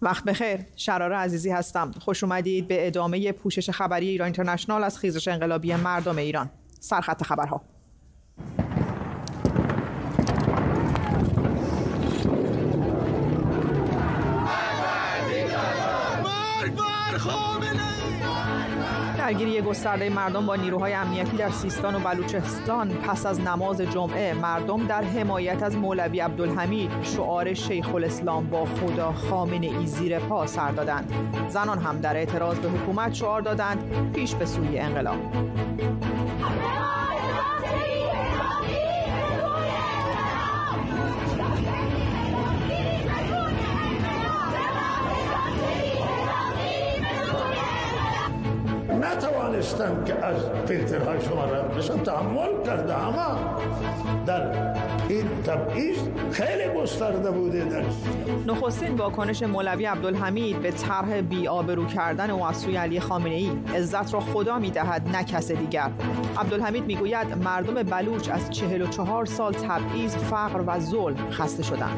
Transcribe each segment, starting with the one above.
وقت بخیر، شرار عزیزی هستم. خوش اومدید به ادامه پوشش خبری ایران اینترنشنال از خیزش انقلابی مردم ایران. سرخط خبرها. درگیری گسترده مردم با نیروهای امنیتی در سیستان و بلوچستان. پس از نماز جمعه مردم در حمایت از مولوی عبدالحمید شعار شیخ الاسلام با خدا خامنه ای زیر پا سر دادند. زنان هم در اعتراض به حکومت شعار دادند پیش به سوی انقلاب. نتوانستم که از فیلترهای شما رد بشم، تحمل کرده، اما در این تبعیض خیلی گسترده بوده. در نخستین واکنش مولوی عبدالحمید به طرح بی‌آبرو کردن او از سوی علی خامنه‌ای: عزت را خدا می‌دهد نه کس دیگر. عبدالحمید می‌گوید مردم بلوچ از 44 سال تبعیض، فقر و ظلم خسته شدند.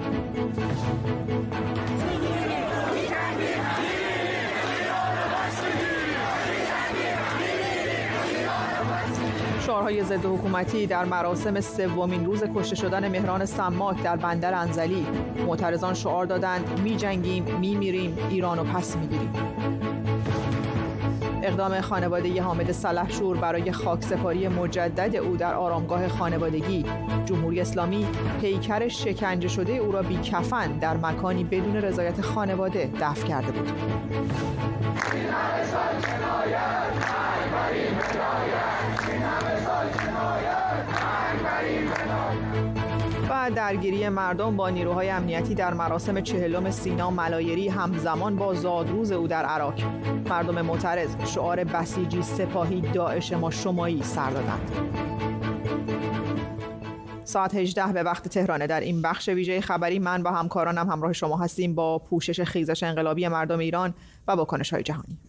شعارهای ضد حکومتی در مراسم سومین روز کشته شدن مهران سماک در بندر انزلی. معترضان شعار دادند می‌جنگیم، می‌میریم، ایرانو پس می‌گیریم. اقدام خانواده حامد سلحشور برای خاکسپاری مجدد او در آرامگاه خانوادگی. جمهوری اسلامی پیکر شکنجه شده او را بی کفن در مکانی بدون رضایت خانواده دفن کرده بود. و درگیری مردم با نیروهای امنیتی در مراسم 40 سینا ملایری همزمان با زادروز او در عراق. مردم معترض شعار بسیجی سپاهی داعش ما شمایی سر دادند. ساعت 18 به وقت تهرانه. در این بخش ویژه خبری من و همکارانم همراه شما هستیم با پوشش خیزش انقلابی مردم ایران و واکنش‌های جهانی.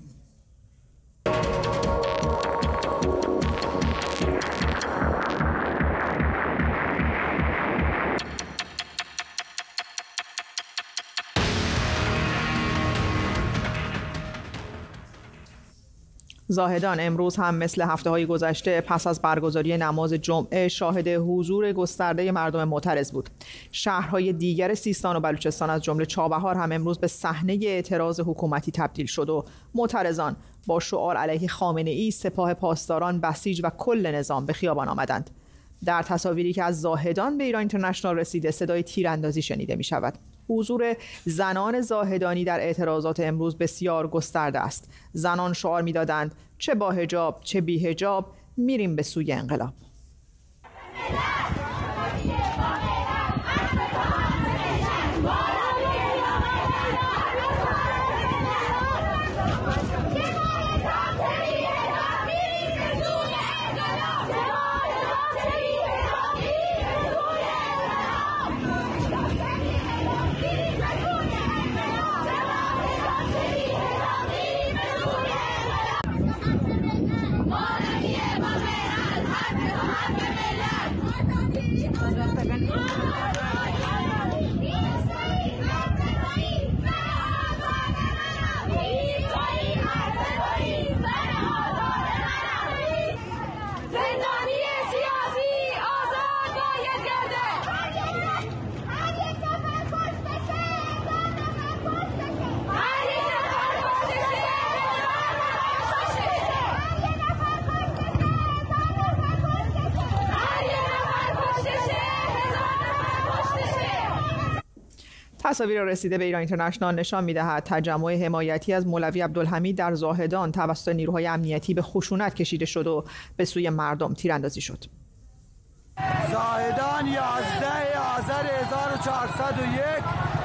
زاهدان امروز هم مثل هفته‌های گذشته پس از برگزاری نماز جمعه شاهد حضور گسترده مردم معترض بود. شهرهای دیگر سیستان و بلوچستان از جمله چابهار هم امروز به صحنه اعتراض حکومتی تبدیل شد و معترضان با شعار علیه خامنه‌ای، سپاه پاسداران، بسیج و کل نظام به خیابان آمدند. در تصاویری که از زاهدان به ایران اینترنشنال رسیده صدای تیراندازی شنیده می شود. حضور زنان زاهدانی در اعتراضات امروز بسیار گسترده است. زنان شعار می‌دادند چه با حجاب چه بی حجاب میریم به سوی انقلاب. تصاویر رسیده به ایران اینترنشنال نشان می‌دهد تجمع حمایتی از مولوی عبدالحمید در زاهدان توسط نیروهای امنیتی به خشونت کشیده شد و به سوی مردم تیراندازی شد. زاهدان 11 آذر 1401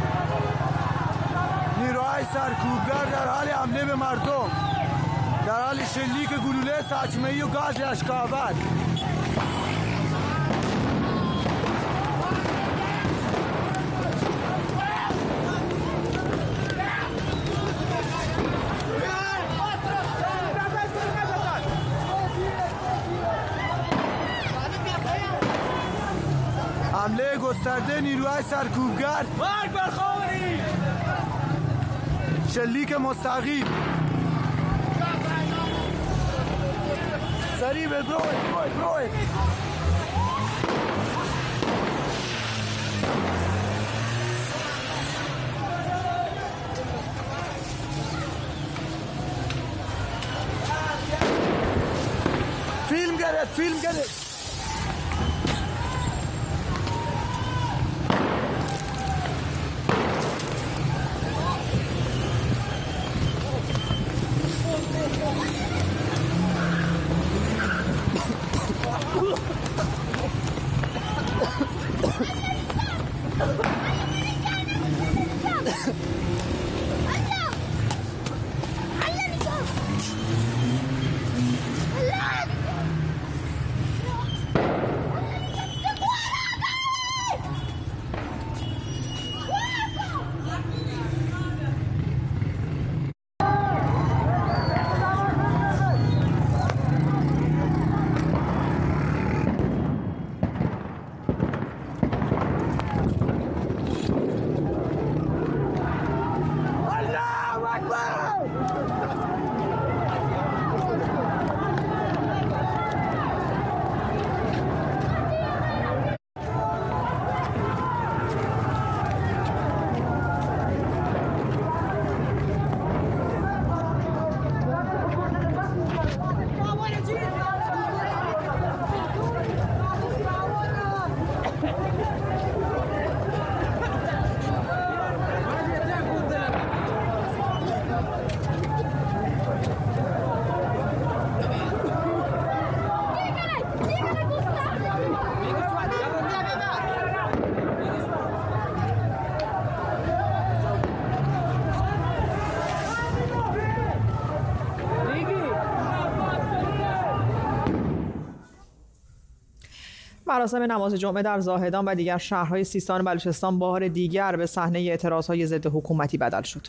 نیروهای سرکوبگر در حال حمله به مردم، در حال شلیک گلوله ساچمه‌ای و گاز اشک‌آور. حمله گسترده نیروهای سرکوبگر. مرگ بر خامنه‌ای! شلیک مستقیم. سریع برو. فیلم گرفت. مراسم نماز جمعه در زاهدان و دیگر شهرهای سیستان و بلوچستان بار دیگر به صحنه اعتراضهای ضد حکومتی بدل شد.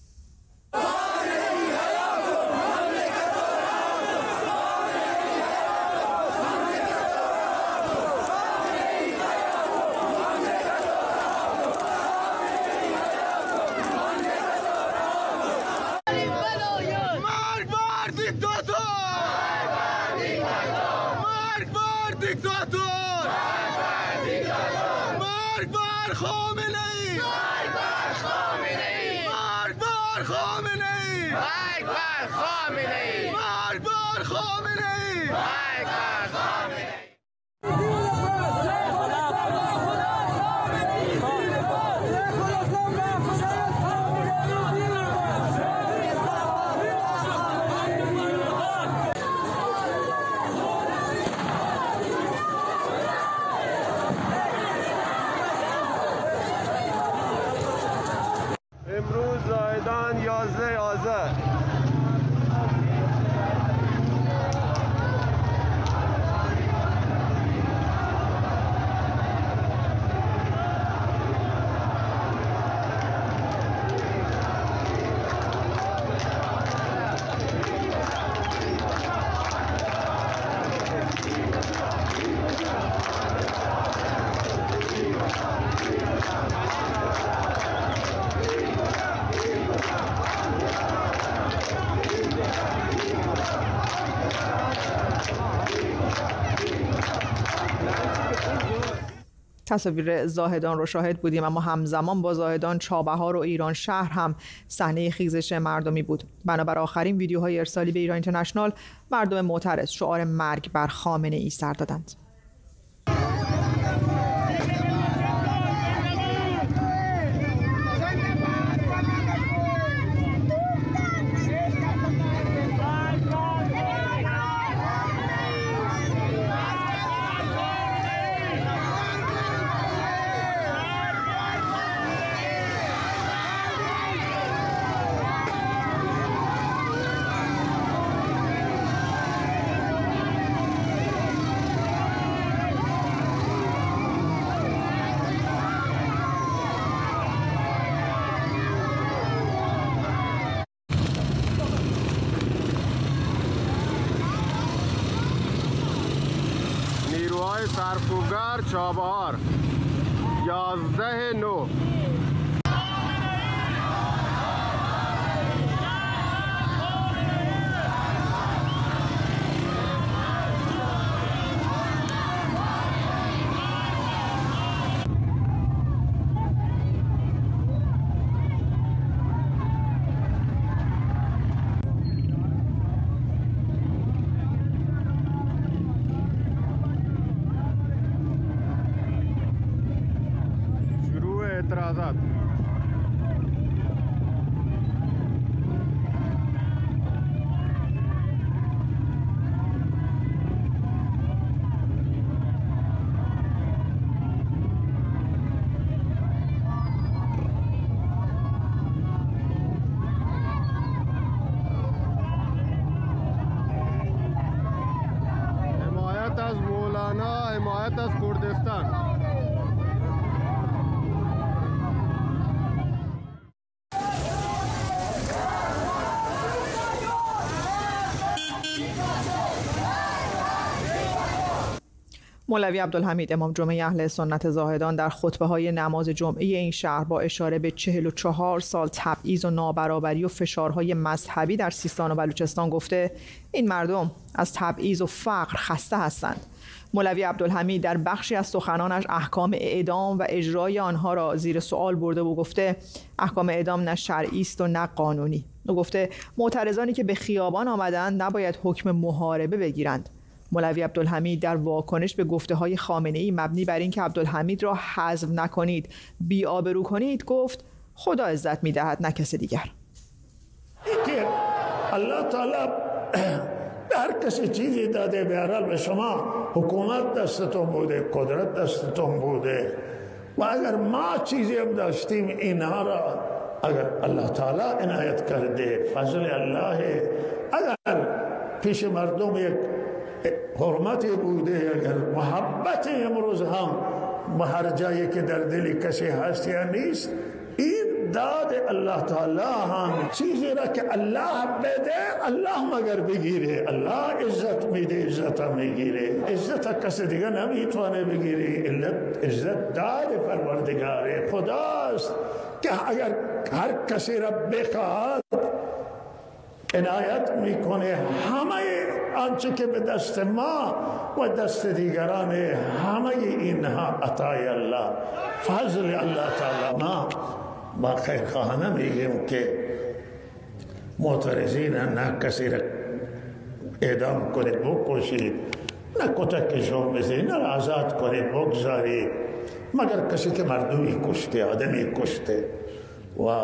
امروز زاهدان 11 آذر تصاویر زاهدان رو شاهد بودیم، اما همزمان با زاهدان چابهار و ایران شهر هم صحنه خیزش مردمی بود. بنابر آخرین ویدیوهای ارسالی به ایران اینترنشنال، مردم معترض شعار مرگ بر خامنه ای سر دادند. سرکوبگر چابهار 11/9 اعتراضات. حمایت از مولانا، حمایت از کردستان. مولوی عبدالحمید امام جمعه اهل سنت زاهدان در خطبه‌های نماز جمعه این شهر با اشاره به 44 سال تبعیض و نابرابری و فشارهای مذهبی در سیستان و بلوچستان گفته این مردم از تبعیض و فقر خسته هستند. مولوی عبدالحمید در بخشی از سخنانش احکام اعدام و اجرای آنها را زیر سوال برده و گفته احکام اعدام نه شرعی است و نه قانونی. او گفته معترضانی که به خیابان آمدند نباید حکم محاربه بگیرند. مولوی عبدالحمید در واکنش به گفته‌های خامنه‌ای مبنی بر اینکه عبدالحمید را حذف نکنید، بی‌آبرو کنید، گفت خدا عزت می‌دهد نه کسی دیگر. که الله تعالی به هر کسی چیزی داده، به هر حال به شما حکومت دستتون بوده، قدرت دستتون بوده و اگر ما چیزی هم داشتیم اینها را اگر الله تعالی عنایت کرده، فضل الله، اگر پیش مردم یک حرمتی بوده، اگر محبت امروز هم هر جایی که در دل کسی هست یا نیست، این داد الله تعالی هم چیزی را که الله بده الله مگر بگیره. الله عزت میده، عزت میگیره. عزت کسی دیگه نمیتونه بگیره. عزت داد پروردگار خداست که اگر هر کسی را بخواد عنایت میکنه. همه آنچه که به دست ما و دست دیگران، همه اینها عطای الله، فضل الله تعالی. ما خیرخواهانه میگیم که معترضین نه کسی را اعدام کنید بکشید، نه کتکشون بزنید، نه آزاد کنید بگذارید، مگر کسی که مردمی کشته، آدمی کشته و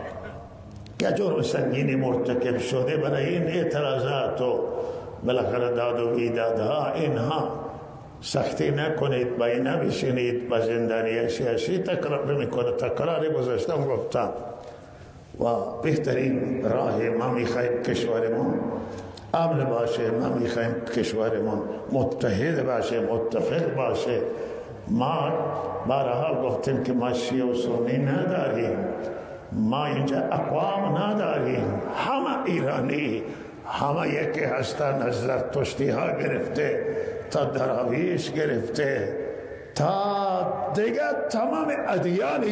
یا جرم سنگینی مرتکب شده. برای این اعتراضات و بالاخره داد و بیدادها اینها سختی نکنید، با این نبشینید، با زندانی سیاسی تکرار میکنه. تکرار گذاشتم گفتم و بهترین راه ما میخوایم کشورمون امن باشه، ما میخوایم کشورمون متحد باشه، متفق باشه. ما بارها گفتیم که ما شیعه و سنی نداریم، ما اینجا اقوام نداریم، همه ایرانی، همه یکی هستن. از زرتشتی ها گرفته تا دراویش گرفته تا دیگه تمام ادیان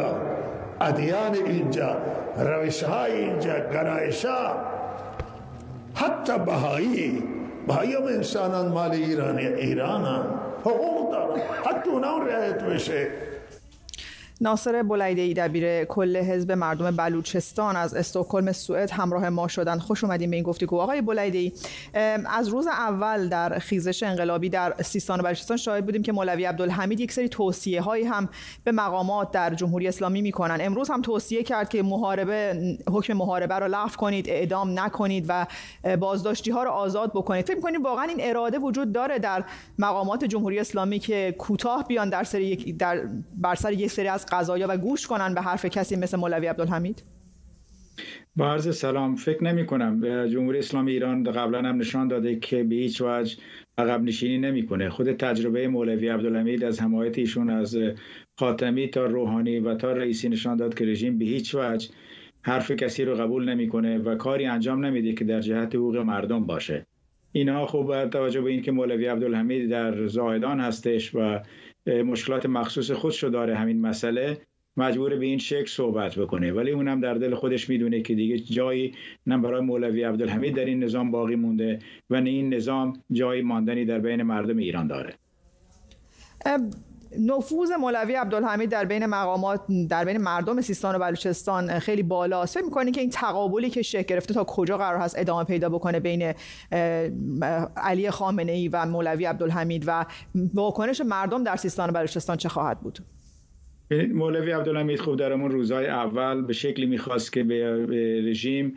اینجا، روش های اینجا، گرایش ها، حتی بهایی هم انسانان مال ایرانن، حقوق دارن، حتی اونا رعایت بشه. ناصر بولیده‌ای دبیر کل حزب مردم بلوچستان از استکهلم سوئد همراه ما شدند. خوش اومدین به این گفتگو. آقای بولیده‌ای، از روز اول در خیزش انقلابی در سیستان و بلوچستان شاهد بودیم که مولوی عبدالحمید یک سری توصیه‌هایی هم به مقامات در جمهوری اسلامی میکنن. امروز هم توصیه کرد که حکم محاربه را لغو کنید، اعدام نکنید و بازداشتی‌ها را آزاد بکنید. فکر می‌کنید واقعا این اراده وجود داره در مقامات جمهوری اسلامی که کوتاه بیان بر سر یک سری از قضایا و گوش کنن به حرف کسی مثل مولوی عبدالحمید؟ با عرض سلام، فکر نمی کنم. جمهوری اسلامی ایران قبلا هم نشان داده که به هیچ وجه عقب نشینی نمیکنه. خود تجربه مولوی عبدالحمید از حمایت ایشون از خاتمی تا روحانی و تا رئیسی نشان داد که رژیم به هیچ وجه حرف کسی رو قبول نمیکنه و کاری انجام نمیده که در جهت حقوق مردم باشه. اینها خوب توجه به این که مولوی عبدالحمید در زاهدان هستش و مشکلات مخصوص خودشو داره، همین مسئله مجبور به این شکل صحبت بکنه، ولی اونم در دل خودش میدونه که دیگه جایی نه برای مولوی عبدالحمید در این نظام باقی مونده و نه این نظام جایی ماندنی در بین مردم ایران داره. نفوذ مولوی عبدالحمید در بین مقامات، در بین مردم سیستان و بلوچستان خیلی بالاست. فکر می‌کنید که این تقابلی که شکل گرفته تا کجا قرار هست ادامه پیدا بکنه بین علی خامنه‌ای و مولوی عبدالحمید و واکنش مردم در سیستان و بلوچستان چه خواهد بود؟ مولوی عبدالحمید خوب در اون روزهای اول به شکلی میخواست که به رژیم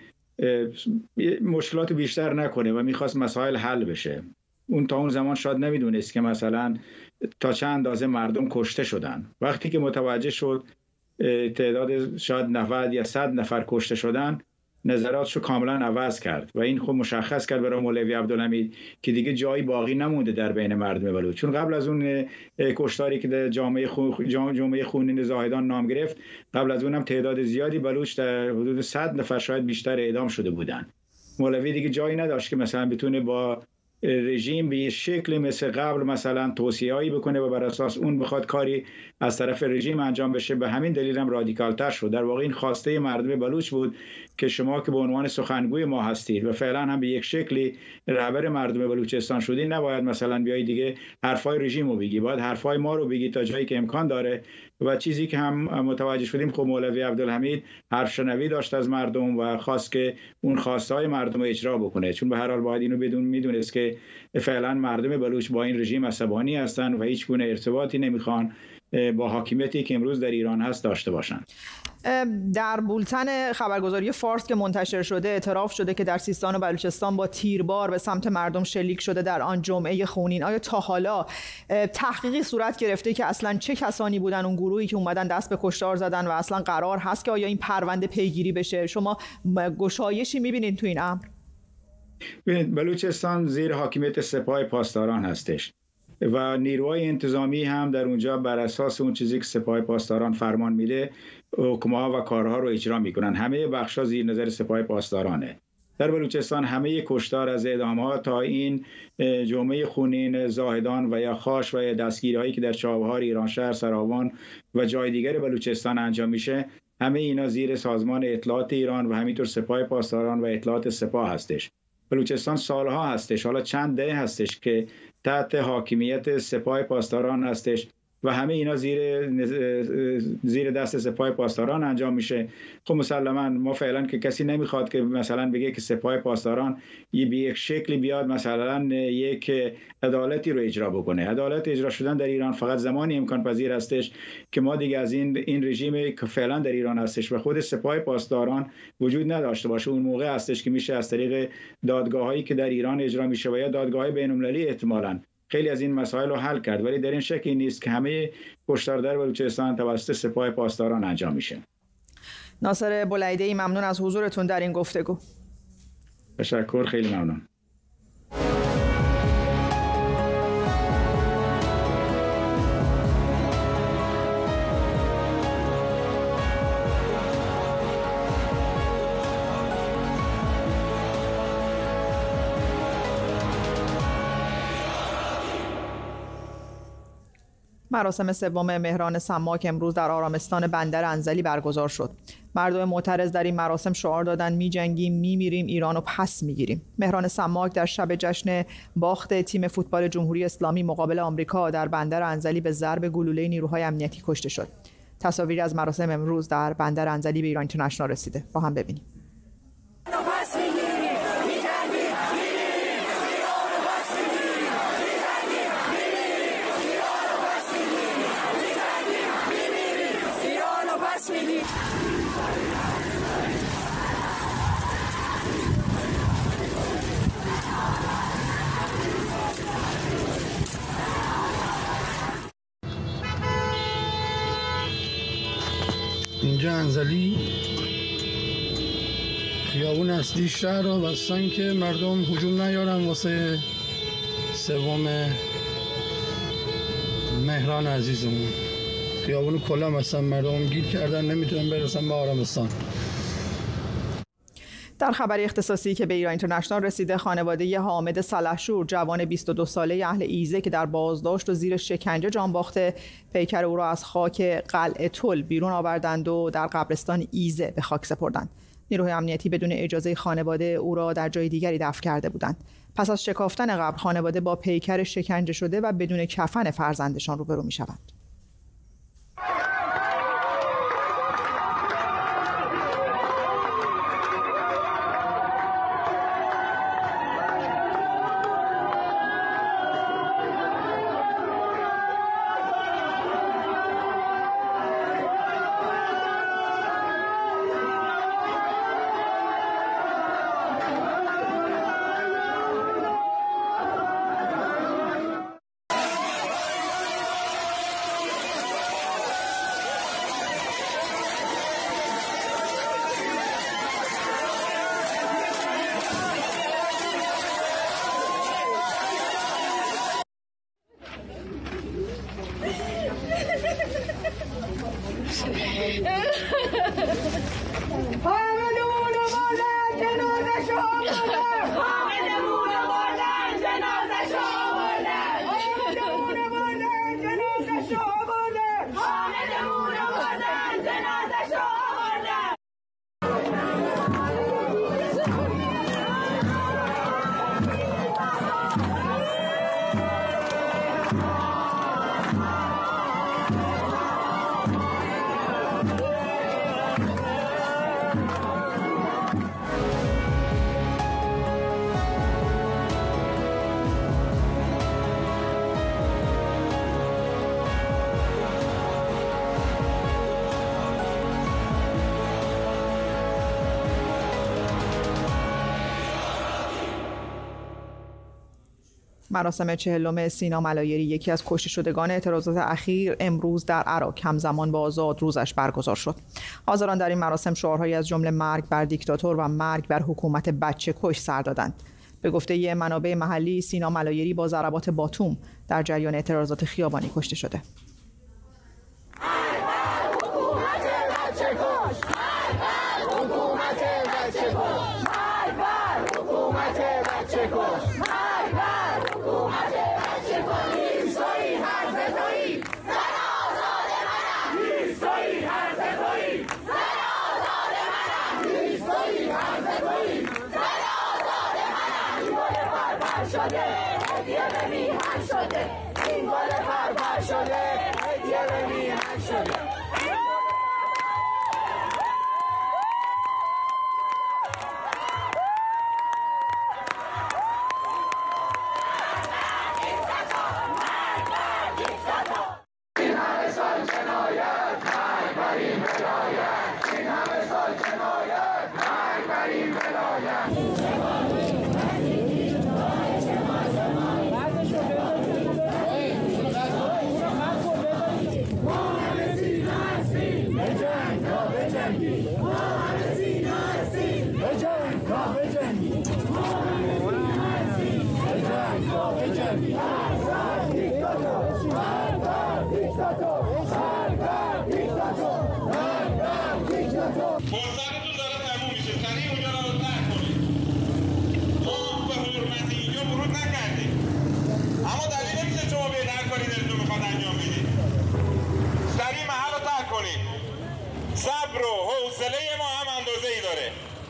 مشکلات بیشتر نکنه و میخواست مسائل حل بشه. اون تا اون زمان شاید نمیدونست که مثلا تا چند اندازه مردم کشته شدن. وقتی که متوجه شد تعداد شاید 90 یا 100 نفر کشته شدن، نظراتشو کاملا عوض کرد و این خب مشخص کرد برای مولوی عبدالحمید که دیگه جایی باقی نمونده در بین مردم بلوچ. چون قبل از اون کشتاری که در جامعه خونین زاهدان نام گرفت، قبل از اونم تعداد زیادی بلوچ در حدود 100 نفر شاید بیشتر اعدام شده بودن. مولوی دیگه جایی نداشت که مثلا بتونه با رژیم به شکل مثل قبل مثلا توصیه‌ای بکنه و بر اساس اون بخواد کاری از طرف رژیم انجام بشه. به همین دلیل هم رادیکال‌تر شد. در واقع این خواسته مردم بلوچ بود که شما که به عنوان سخنگوی ما هستید و فعلا هم به یک شکلی رهبر مردم بلوچستان شدید، نباید مثلا بیای دیگه حرفای رژیم رو بگی، باید حرفای ما رو بگی تا جایی که امکان داره. و چیزی که هم متوجه شدیم، خب مولوی عبدالحمید حرف شنوی داشت از مردم و خواست که اون خواستهای مردم رو اجرا بکنه، چون به هر حال باید اینو میدونست که فعلا مردم بلوچ با این رژیم عصبانی هستن و هیچ گونه ارتباطی نمیخوان با حاکمیتی که امروز در ایران هست داشته باشن. در بولتن خبرگزاری فارس که منتشر شده اعتراف شده که در سیستان و بلوچستان با تیربار به سمت مردم شلیک شده در آن جمعه خونین. آیا تا حالا تحقیقی صورت گرفته که اصلا چه کسانی بودن اون گروهی که اومدن دست به کشتار زدن و اصلا قرار هست که آیا این پرونده پیگیری بشه؟ شما گشایشی میبینید تو این امر؟ بلوچستان زیر حاکمیت سپاه پاسداران هستش و نیروهای انتظامی هم در اونجا بر اساس اون چیزی که سپاه پاسداران فرمان میده حکم‌ها و کارها رو اجرا میکنن. همه بخش‌ها زیر نظر سپاه پاسدارانه. در بلوچستان همه کشتار از اعدام‌ها تا این جمعه خونین زاهدان و یا خاش و یا دستگیری‌هایی که در چابهار، ایرانشهر، سراوان و جای دیگر بلوچستان انجام میشه، همه اینا زیر سازمان اطلاعات ایران و همینطور سپاه پاسداران و اطلاعات سپاه هستش. بلوچستان سالها هستش، حالا چند دهه هستش که تحت حاکمیت سپاه پاسداران هستش و همه اینا زیر دست سپاه پاسداران انجام میشه. خب مسلما ما فعلا که کسی نمیخواد که مثلا بگه که سپاه پاسداران به یک شکلی بیاد مثلا یک عدالتی رو اجرا بکنه. عدالت اجرا شدن در ایران فقط زمانی امکان پذیر هستش که ما دیگه از این رژیمی که فعلا در ایران هستش و خود سپاه پاسداران وجود نداشته باشه. اون موقع هستش که میشه از طریق دادگاهایی که در ایران اجرا میشه و یا دادگاه‌های بین‌المللی احتمالاً خیلی از این مسائل رو حل کرد، ولی در این شکلی نیست که همه کشتار در بلوچستان توسط سپاه پاسداران انجام میشه. ناصر بولیده‌ای، ممنون از حضورتون در این گفتگو. تشکر، خیلی ممنون. مراسم سوم مهران سماک امروز در آرامستان بندر انزلی برگزار شد. مردم معترض در این مراسم شعار دادند می‌جنگیم، می‌میریم، ایرانو پس می‌گیریم. مهران سماک در شب جشن باخت تیم فوتبال جمهوری اسلامی مقابل آمریکا در بندر انزلی به ضرب گلوله نیروهای امنیتی کشته شد. تصاویری از مراسم امروز در بندر انزلی به ایران اینترنشنال رسیده. با هم ببینیم. اینجا انزلی خیابون اصلی شهر رو بستن که مردم هجوم نیارن واسه سوم مهران عزیزمون. خیابون کلا مثلا مردم گیر کردن، نمیتونن برسن به آرامستان. در خبری اختصاصی که به ایران اینترنشنال رسیده، خانواده حامد سلحشور جوان 22 ساله اهل ایزه که در بازداشت و زیر شکنجه جان باخته، پیکر او را از خاک قلعه تل بیرون آوردند و در قبرستان ایزه به خاک سپردند. نیروهای امنیتی بدون اجازه خانواده او را در جای دیگری دفن کرده بودند. پس از شکافتن قبر، خانواده با پیکر شکنجه شده و بدون کفن فرزندشان روبرو می‌شوند. مراسم 40 سینا ملایری، یکی از کشته شدگان اعتراضات اخیر، امروز در عراق همزمان با آزاد روزش برگزار شد. حاضران در این مراسم شعارهایی از جمله مرگ بر دیکتاتور و مرگ بر حکومت بچه کش سر دادند. به گفته منابع محلی، سینا ملایری با ضربات باتوم در جریان اعتراضات خیابانی کشته شده. صبر و حوصله ما هم اندازه‌ای داره.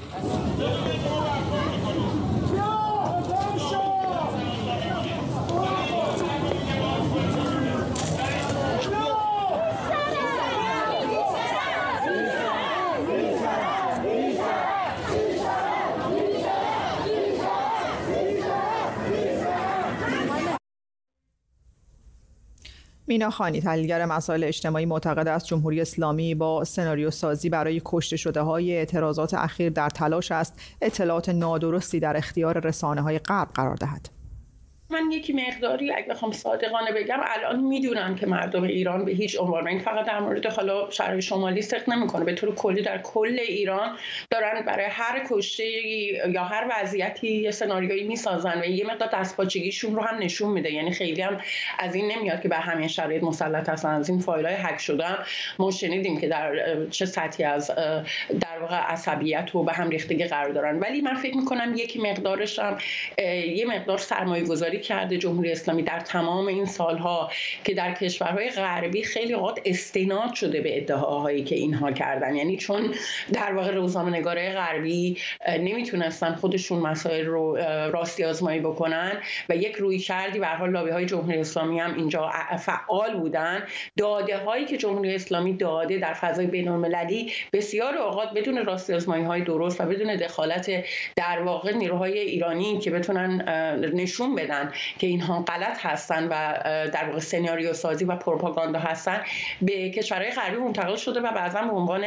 مینا خانی، تحلیلگر مسائل اجتماعی، معتقد است جمهوری اسلامی با سناریو سازی برای کشته شده های اعتراضات اخیر در تلاش است اطلاعات نادرستی در اختیار رسانه‌های غرب قرار دهد. من یکی مقداری اگه بخوام صادقانه بگم الان میدونم که مردم ایران به هیچ عنوان، این فقط در مورد حالا شهر شمالی صدق نمیکنه، به طور کلی در کل ایران دارن برای هر کشته یا هر وضعیتی یه سناریویی میسازن و یه مقدار دستپاچگیشون رو هم نشون میده. یعنی خیلی هم از این نمیاد که به همین شرایط مسلط هستن. از این فایل‌های هک شدن ما شنیدیم که در چه سطحی از در واقع عصبیت و به هم ریختگی قرار دارن. ولی من فکر میکنم یکی مقدارش هم یه مقدار سرمایه‌گذاری کرده جمهوری اسلامی در تمام این سالها که در کشورهای غربی خیلی اوقات استناد شده به ادعاهایی که اینها کردن. یعنی چون در واقع روزنامه‌نگارای غربی نمیتونستن خودشون مسائل رو راستی آزمایی بکنن و یک رویکردی به هر حال لابی‌های جمهوری اسلامی هم اینجا فعال بودن، داده‌هایی که جمهوری اسلامی داده در فضای بین‌المللی بسیار اوقات بدون راستی آزمایی‌های درست و بدون دخالت در واقع نیروهای ایرانی که بتونن نشون بدن که اینها غلط هستن و در واقع سناریو سازی و پروپاگاندا هستن، به کشورهای غربی منتقل شده و بعضا به عنوان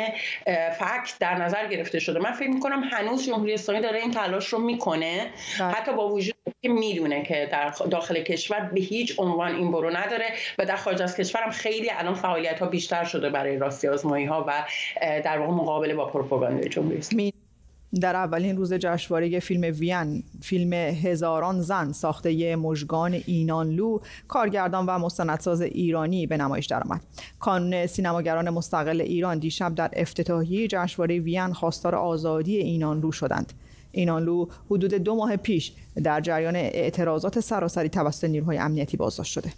فکت در نظر گرفته شده. من فکر می‌کنم هنوز جمهوری اسلامی داره این تلاش رو میکنه، حتی با وجود که میدونه که در داخل کشور به هیچ عنوان این برو نداره و در خارج از کشور هم خیلی الان فعالیت‌ها بیشتر شده برای راستی آزمایی‌ها و در واقع مقابله با پروپاگاندای جمهوری اسلامی. در اولین روز جشنواره فیلم وین، فیلم هزاران زن ساخته مژگان اینانلو، کارگردان و مستندساز ایرانی به نمایش درآمد. کانون سینماگران مستقل ایران دیشب در افتتاحیه جشنواره وین خواستار آزادی اینانلو شدند. اینانلو حدود 2 ماه پیش در جریان اعتراضات سراسری توسط نیروهای امنیتی بازداشت شده.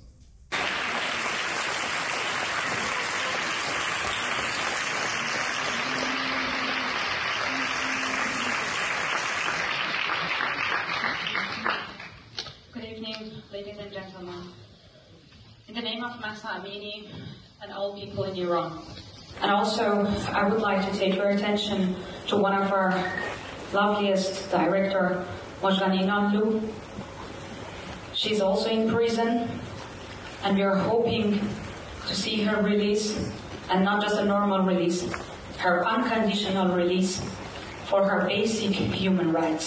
Ladies and gentlemen, in the name of Mahsa Amini and all people in Iran. And also, I would like to take your attention to one of our loveliest director, Mojgani Inanlu. She's also in prison, and we are hoping to see her release, and not just a normal release, her unconditional release for her basic human rights.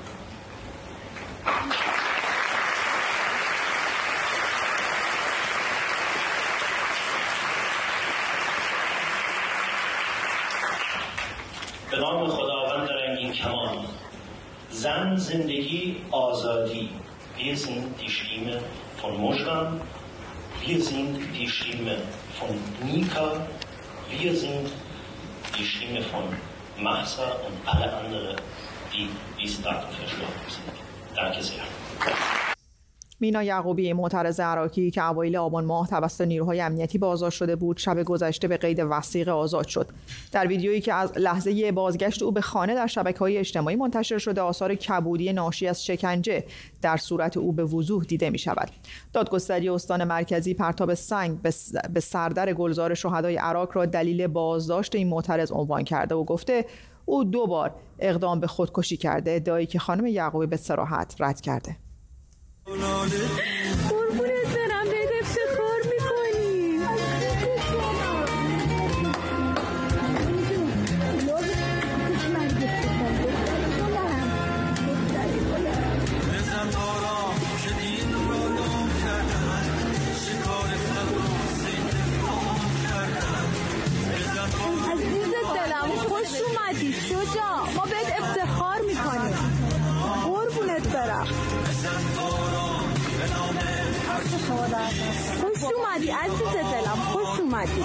به نام خداوند رنگین کمان. زن، زندگی، آزادی. Wir sind die Stimme von Mojgan. Wir sind die Stimme von Nika. Wir sind die Stimme von Mahsa und alle anderen, die bis dato verstorben sind. Danke sehr. مینا یعقوبی، معترض عراقی که اوایل آبان ماه توسط نیروهای امنیتی بازداشت شده بود، شب گذشته به قید وثیقه آزاد شد. در ویدیویی که از لحظه بازگشت او به خانه در شبکه‌های اجتماعی منتشر شده، آثار کبودی ناشی از شکنجه در صورت او به وضوح دیده می‌شود. دادگستری استان مرکزی پرتاب سنگ به سردر گلزار شهدای عراق را دلیل بازداشت این معترض عنوان کرده و گفته او 2 بار اقدام به خودکشی کرده، ادعایی که خانم یعقوبی به صراحت رد کرده. قربونت برم، بهت افتخار میکنی. عزیزت دلم، خوش اومدی شجاع، ما بهت افتخار میکنیم. قربونت برم. خوش اومدی عزیز دلم، خوش اومدی.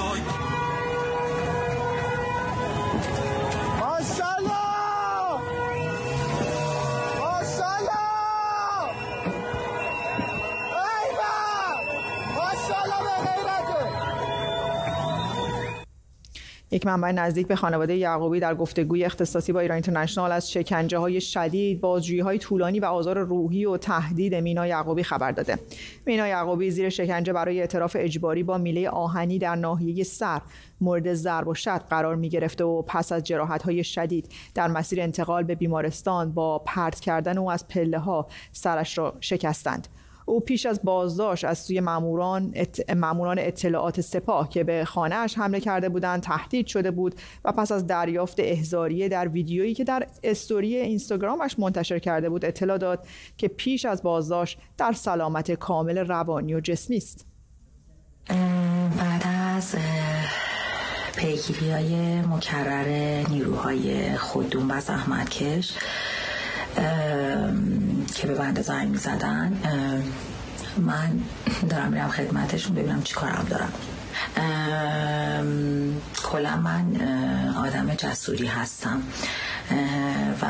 ماشاءالله ماشاءالله ایوان ماشاءالله به غیرته. یک منبع نزدیک به خانواده یعقوبی در گفتگوی اختصاصی با ایران اینترنشنال از شکنجه‌های شدید، بازجویی‌های طولانی و آزار روحی و تهدید مینا یعقوبی خبر داده. مینا یعقوبی زیر شکنجه برای اعتراف اجباری با میله آهنی در ناحیه سر مورد ضرب و شتم قرار می‌گرفته و پس از جراحت‌های شدید در مسیر انتقال به بیمارستان با پرت کردن او از پله‌ها سرش را شکستند. او پیش از بازداشت از سوی ماموران اطلاعات سپاه که به خانه‌اش حمله کرده بودند تهدید شده بود و پس از دریافت احضاریه در ویدیویی که در استوری اینستاگرامش منتشر کرده بود اطلاع داد که پیش از بازداشت در سلامت کامل روانی و جسمی است. بعد از پیگیری‌های مکرر نیروهای خوددون و زحمتکش که به بنده زنگ می‌زدن، من دارم میرم خدمتشون ببینم چی کارم دارم. کلا من آدم جسوری هستم و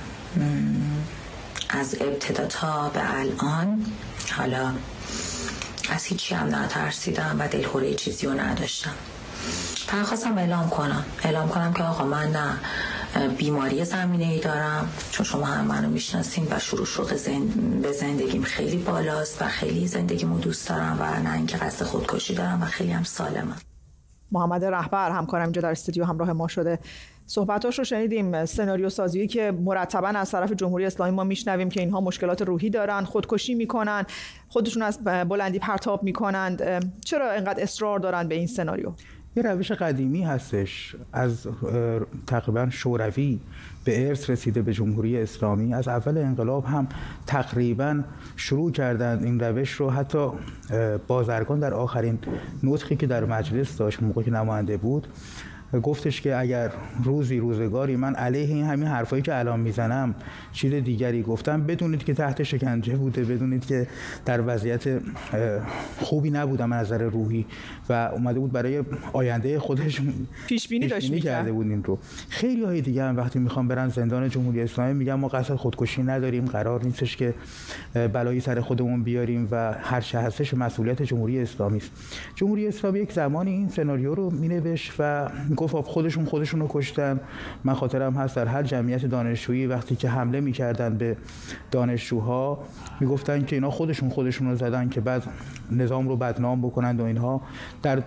از ابتدا تا به الان حالا از هیچی هم نترسیدم و دلخوره چیزی رو نداشتم. فقط خواستم اعلام کنم که آقا من نه بیماری زمینه‌ای دارم، چون شما هم منو میشناسین و شروع به زندگیم خیلی بالاست و خیلی زندگیمو دوست دارم و نه اینکه قصد خودکشی دارم و خیلی هم سالمم. محمد رهبر همکارم اینجا در استودیو همراه ما شده. صحبتاش رو شنیدیم. سناریو سازی که مرتبا از طرف جمهوری اسلامی ما میشنویم که اینها مشکلات روحی دارن، خودکشی میکنن، خودشون از بلندی پرتاب میکنند. چرا اینقدر اصرار دارن به این سناریو؟ یه روش قدیمی هستش، از تقریبا شوروی به ارث رسیده به جمهوری اسلامی. از اول انقلاب هم تقریبا شروع کردند این روش رو. حتی بازرگان در آخرین نطقی که در مجلس داشت موقعی که نماینده بود گفتش که اگر روزگاری من علیه این همین حرفایی که الان میزنم چیز دیگری گفتم، بدونید که تحت شکنجه بوده، بدونید که در وضعیت خوبی نبودم از نظر روحی و اومده بود برای آینده خودش پیش بینی کرده بود این رو. خیلی های دیگه هم وقتی میخوام برن زندان جمهوری اسلامی میگن ما قصد خودکشی نداریم، قرار نیستش که بلایی سر خودمون بیاریم و هر چه هستش مسئولیت جمهوری اسلامی است. جمهوری اسلامی یک زمانی این سناریو رو مینوشت و گفت خودشون رو کشتن. من خاطرم هست در هر جمعیت دانشجویی وقتی که حمله میکردن به دانشجوها میگفتن که اینا خودشون رو زدن که بعد نظام رو بدنام بکنند و اینها. در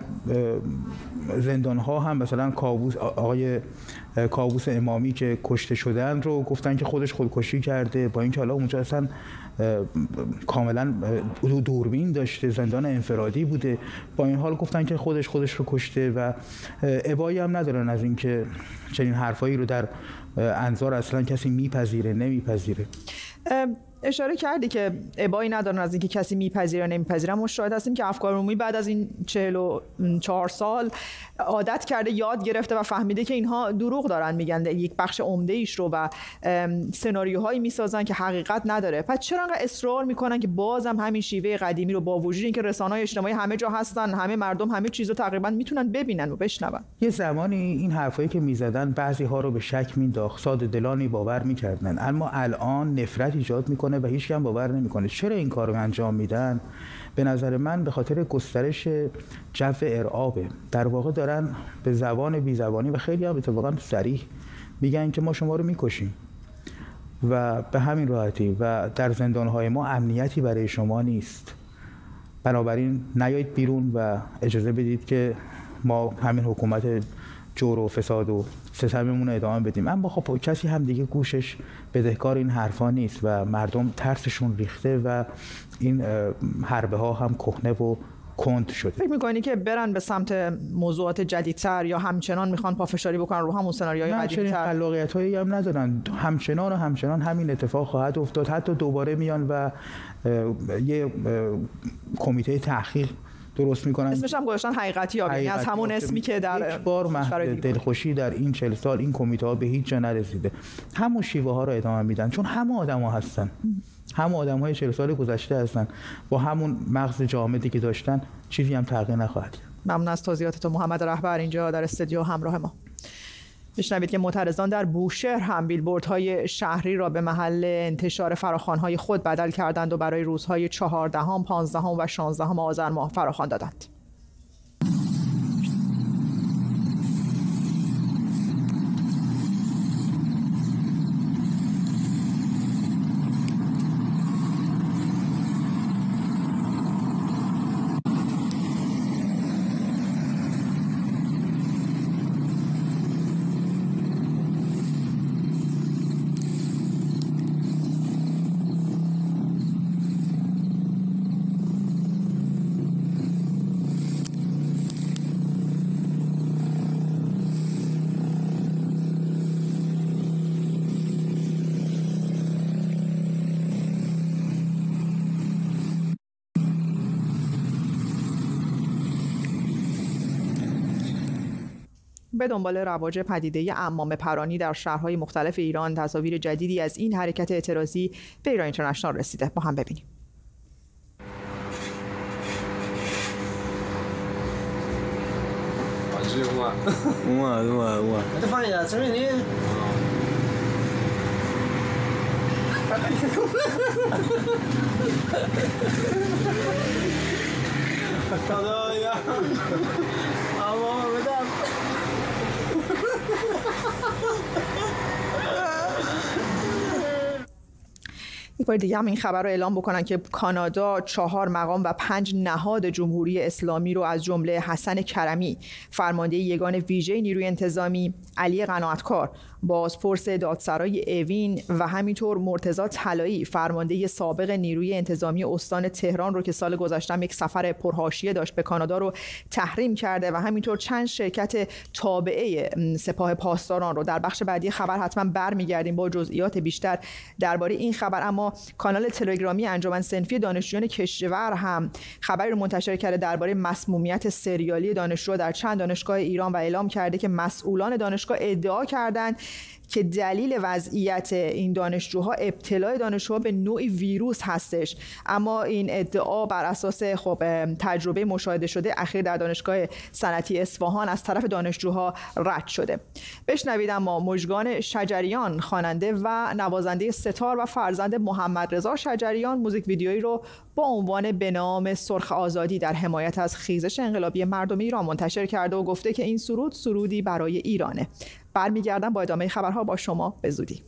زندان‌ها هم مثلا آقای کاووس امامی که کشته شدن رو گفتن که خودکشی کرده، با اینکه حالا اونجا اصلا کاملا دوربین داشته، زندان انفرادی بوده، با این حال گفتن که خودش رو کشته و ابایی هم ندارن از اینکه چنین حرفایی رو در انظار اصلا کسی نمیپذیره. اشاره کردی که ابایی ندارن از اینکه کسی میپذیره نمیپذیره. ما شاهد هستیم که افکار عمومی بعد از این 44 سال عادت کرده، یاد گرفته و فهمیده که اینها دروغ دارن میگن، یک بخش عمده ایش رو و سناریوهایی میسازن که حقیقت نداره. پس چرا انقدر اصرار میکنن که بازم همین شیوه قدیمی رو با وجود اینکه رسانه‌های اجتماعی همه جا هستن، همه مردم همه چیزو تقریبا میتونن ببینن و بشنون؟ یه زمانی این حرفایی که میزدن بعضی ها رو به شک مینداخت، ساده دلانی باور میکردن، اما الان نفرت ایجاد میکنه و هیچ کم باور نمیکنه. چرا این کارو انجام میدن؟ به نظر من به خاطر گسترش جو ارعابه. در واقع دارن به زبان بیزبانی و خیلی هم اتفاقا صریح میگن که ما شما رو میکشیم و به همین راحتی و در زندانهای ما امنیتی برای شما نیست، بنابراین نیایید بیرون و اجازه بدید که ما همین حکومت جور و فساد و ستممون رو ادامه بدیم. اما خب کسی هم دیگه گوشش بدهکار این حرفا نیست و مردم ترسشون ریخته و این حربه ها هم کهنه و کند شده. فکر می‌کنی که برن به سمت موضوعات جدیدتر یا همچنان میخوان پافشاری بکنن رو همون سناریوهای قدیمی‌تر؟ نه، خلاقیت‌هایی هم ندارن. همچنان همین اتفاق خواهد افتاد. حتی دوباره میان و یه کمیته تحقیق درست میکنن، اسمش هم گذاشتن حقیقتی یابی، از همون اسمی که در یک بار محض دلخوشی در این 40 سال این کمیته ها به هیچ جا نرسیده. همون شیوه ها رو ادامه میدن چون همون آدم‌ها هستن، همون آدم‌های 40 سال گذشته هستن، با همون مغز جامدی که داشتن چیزی هم تغییر نخواهد. ممنون از توضیحات محمد رهبر اینجا در استودیو همراه ما. بشنوید که معترضان در بوشهر هم بیلبوردهای شهری را به محل انتشار فراخوان‌های خود بدل کردند و برای روزهای 14، 15 و 16 آذر ماه فراخوان دادند. به دنبال رواج پدیده عمامه پرانی در شهرهای مختلف ایران، تصاویر جدیدی از این حرکت اعتراضی به ایران اینترنشنال رسیده. با هم ببینیم. یک بار دیگه هم این خبر رو اعلام بکنن که کانادا 4 مقام و 5 نهاد جمهوری اسلامی رو از جمله حسن کرمی، فرمانده یگان ویژه نیروی انتظامی، علی قناعتکار، بازپرس دادسرای اوین و همینطور مرتضی طلایی، فرمانده سابق نیروی انتظامی استان تهران رو که سال گذشته یک سفر پرحاشیه داشت به کانادا رو تحریم کرده و همینطور چند شرکت تابعه سپاه پاسداران رو. در بخش بعدی خبر حتما برمیگردیم با جزئیات بیشتر درباره این خبر، اما اما کانال تلگرامی انجمن صنفی دانشجویان کشور هم خبری رو منتشر کرده درباره مسمومیت سریالی دانشجو در چند دانشگاه ایران و اعلام کرده که مسئولان دانشگاه ادعا کردند که دلیل وضعیت این دانشجوها ابتلای دانشجوها به نوعی ویروس هستش، اما این ادعا بر اساس تجربه مشاهده شده اخیر در دانشگاه صنعتی اصفهان از طرف دانشجوها رد شده. بشنوید اما مژگان شجریان، خواننده و نوازنده ستار و فرزند محمد رضا شجریان، موزیک ویدیویی رو با عنوان به نام سرخ آزادی در حمایت از خیزش انقلابی مردم ایران منتشر کرده و گفته که این سرود سرودی برای ایرانه. برمیگردم با ادامه خبرها با شما به زودی.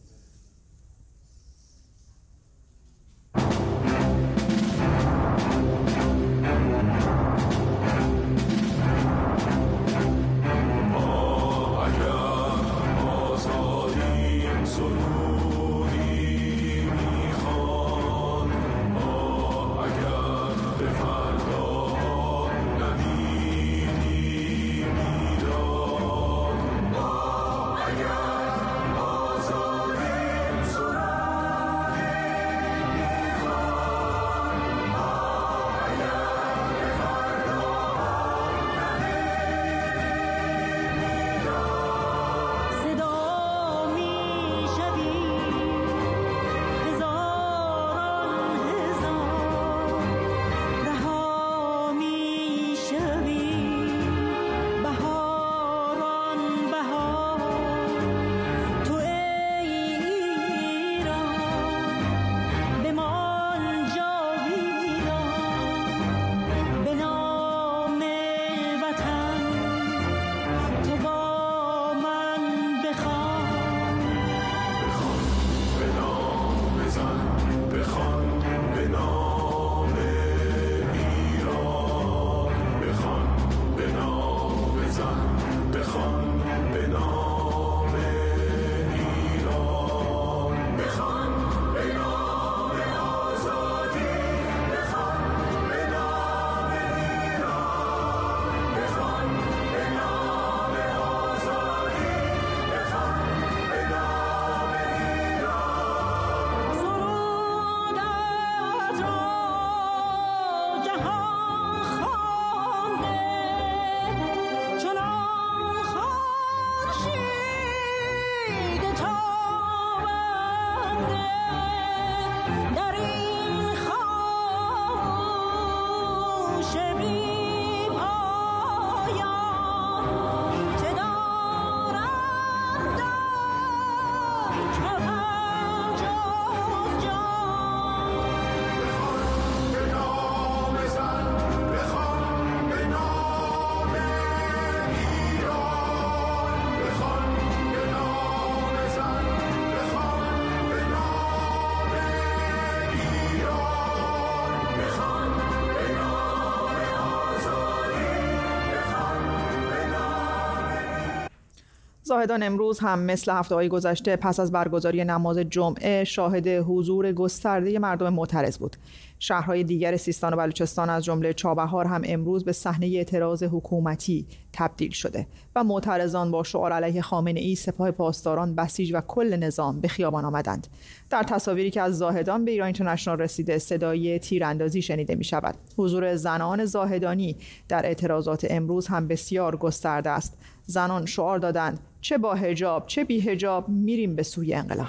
زاهدان امروز هم مثل هفته‌های گذشته پس از برگزاری نماز جمعه شاهد حضور گسترده مردم معترض بود. شهرهای دیگر سیستان و بلوچستان از جمله چابهار هم امروز به صحنه اعتراض حکومتی تبدیل شده و معترضان با شعار علیه خامنه‌ای، سپاه پاسداران، بسیج و کل نظام به خیابان آمدند. در تصاویری که از زاهدان به ایران اینترنشنال رسیده صدای تیراندازی شنیده می شود. حضور زنان زاهدانی در اعتراضات امروز هم بسیار گسترده است. زنان شعار دادند چه با حجاب چه بی حجاب میریم به سوی انقلاب.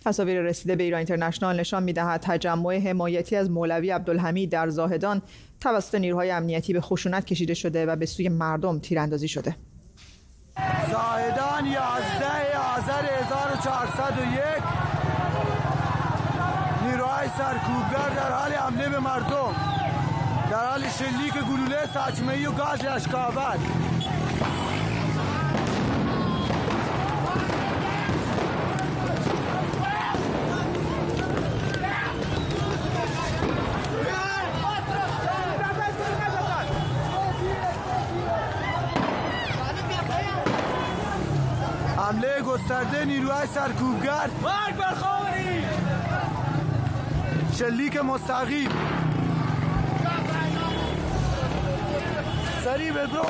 تصاویر رسیده به ایران اینترنشنال نشان می‌دهد تجمع حمایتی از مولوی عبدالحمید در زاهدان توسط نیروهای امنیتی به خشونت کشیده شده و به سوی مردم تیراندازی شده. زاهدان 11 آذر 1401 نیروهای سرکوبگر در حال حمله به مردم، در حال شلیک گلوله ساچمه‌ای و گاز اشک‌آباد. حمله گسترده نیروهای سرکوبگر، مرگ بر خاوری، شلیک مستقیم. سریع برو.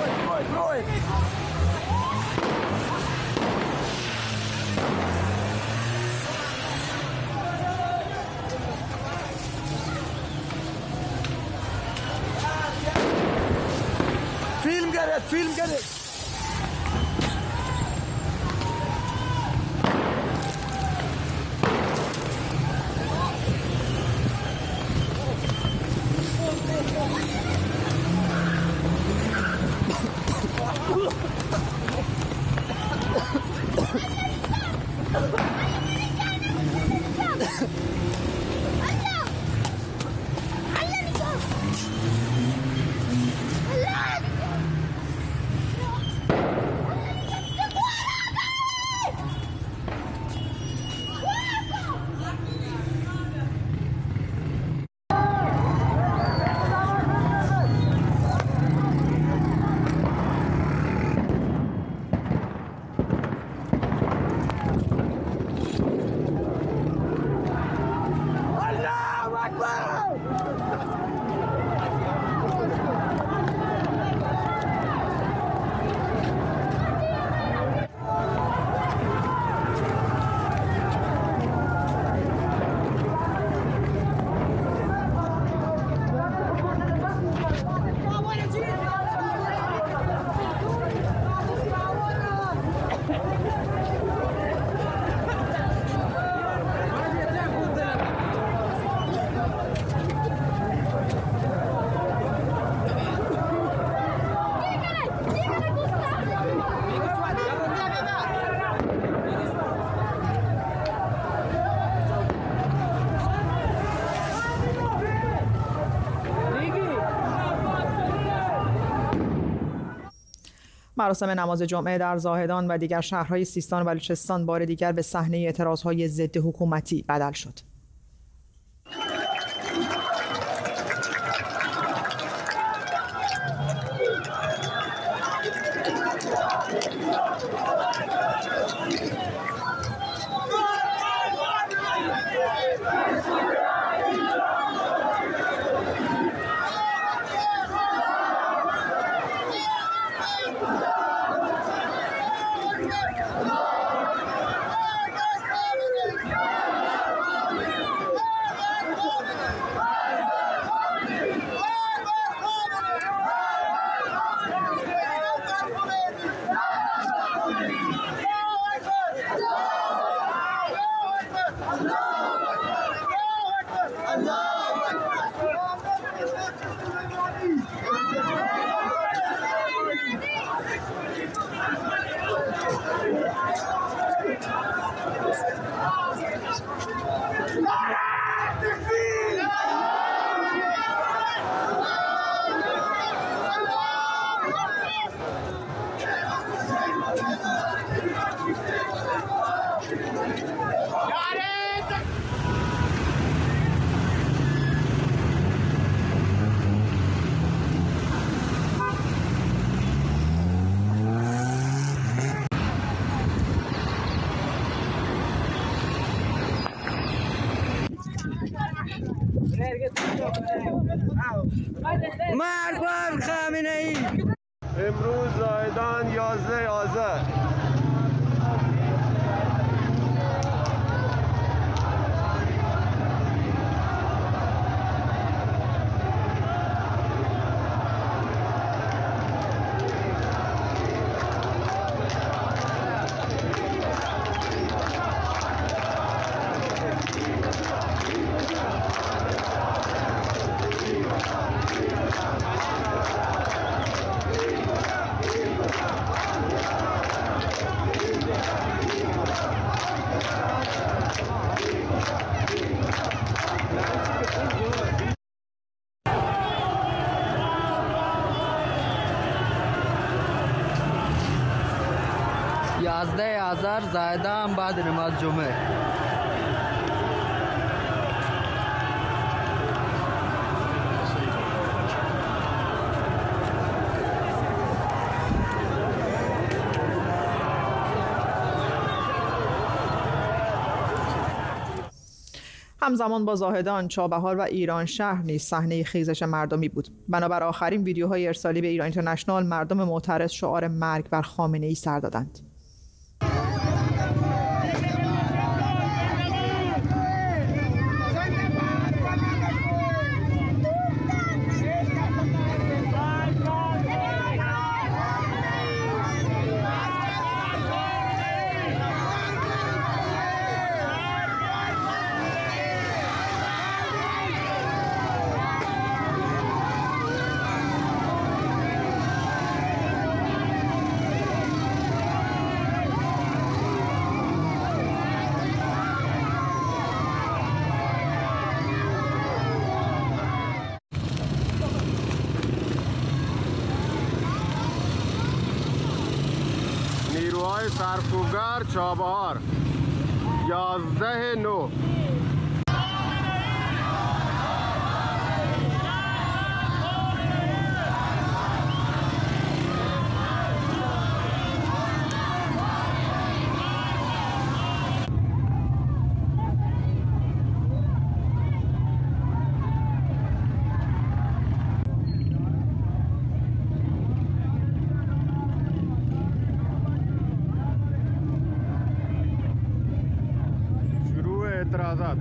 فیلم گرفت. مراسم نماز جمعه در زاهدان و دیگر شهرهای سیستان و بلوچستان بار دیگر به صحنه اعتراضهای ضد حکومتی بدل شد. مرگ بر خامنه‌ای. امروز زاهدان 11 آذر 11 آذر زایدم بعد نماز جمعه. همزمان با زاهدان، چابهار و ایران شهر نیز صحنه خیزش مردمی بود. بنابر آخرین ویدیوهای ارسالی به ایران اینترنشنال، مردم معترض شعار مرگ بر خامنه‌ای سر دادند. نیروهای سرکوبگر چابهار 11/9. اعتراضات.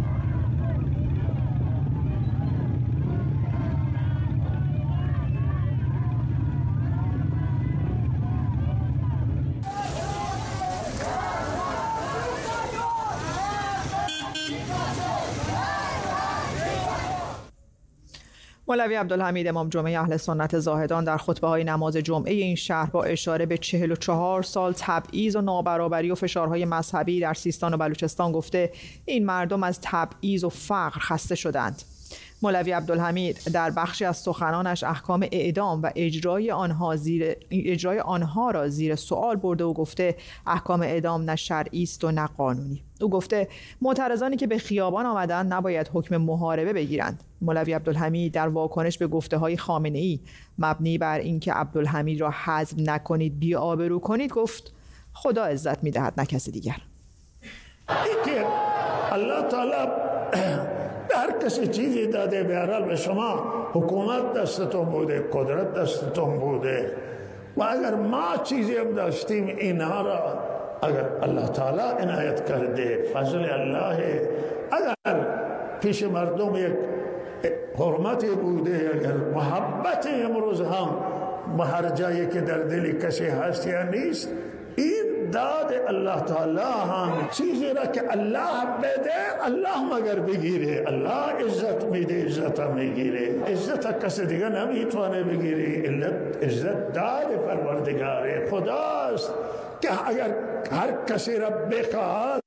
مولوی عبدالحمید امام جمعه اهل سنت زاهدان در خطبه‌های نماز جمعه این شهر با اشاره به 44 سال تبعیض و نابرابری و فشارهای مذهبی در سیستان و بلوچستان گفته این مردم از تبعیض و فقر خسته شدند. مولوی عبدالحمید در بخشی از سخنانش احکام اعدام و اجرای آنها را زیر سوال برده و گفته احکام اعدام نه شرعی است و نه قانونی. او گفته معترضانی که به خیابان آمدند نباید حکم محاربه بگیرند. مولوی عبدالحمید در واکنش به گفته‌های خامنه‌ای مبنی بر اینکه عبدالحمید را حذف نکنید بی‌آبرو کنید گفت خدا عزت می‌دهد نه کسی دیگر. اینکه الله تعالی هر کسی چیزی داده بهرحال به شما حکومت دستتون بوده، قدرت دستتون بوده و اگر ما چیزی هم داشتیم اینها را اگر الله تعالی عنایت کرده فضل الله، اگر پیش مردم یک حرمتی بوده، اگر محبت امروز هم هر جایی که در دل کسی هست یا نیست، این داد الله تعالی هم چیزی را که الله بده الله مگر بگیره. الله عزت میده، عزت هم میگیره. عزت کسی دیگه نمیتونه بگیره. عزت داد پروردگار خداست که اگر هر کسی را بخواد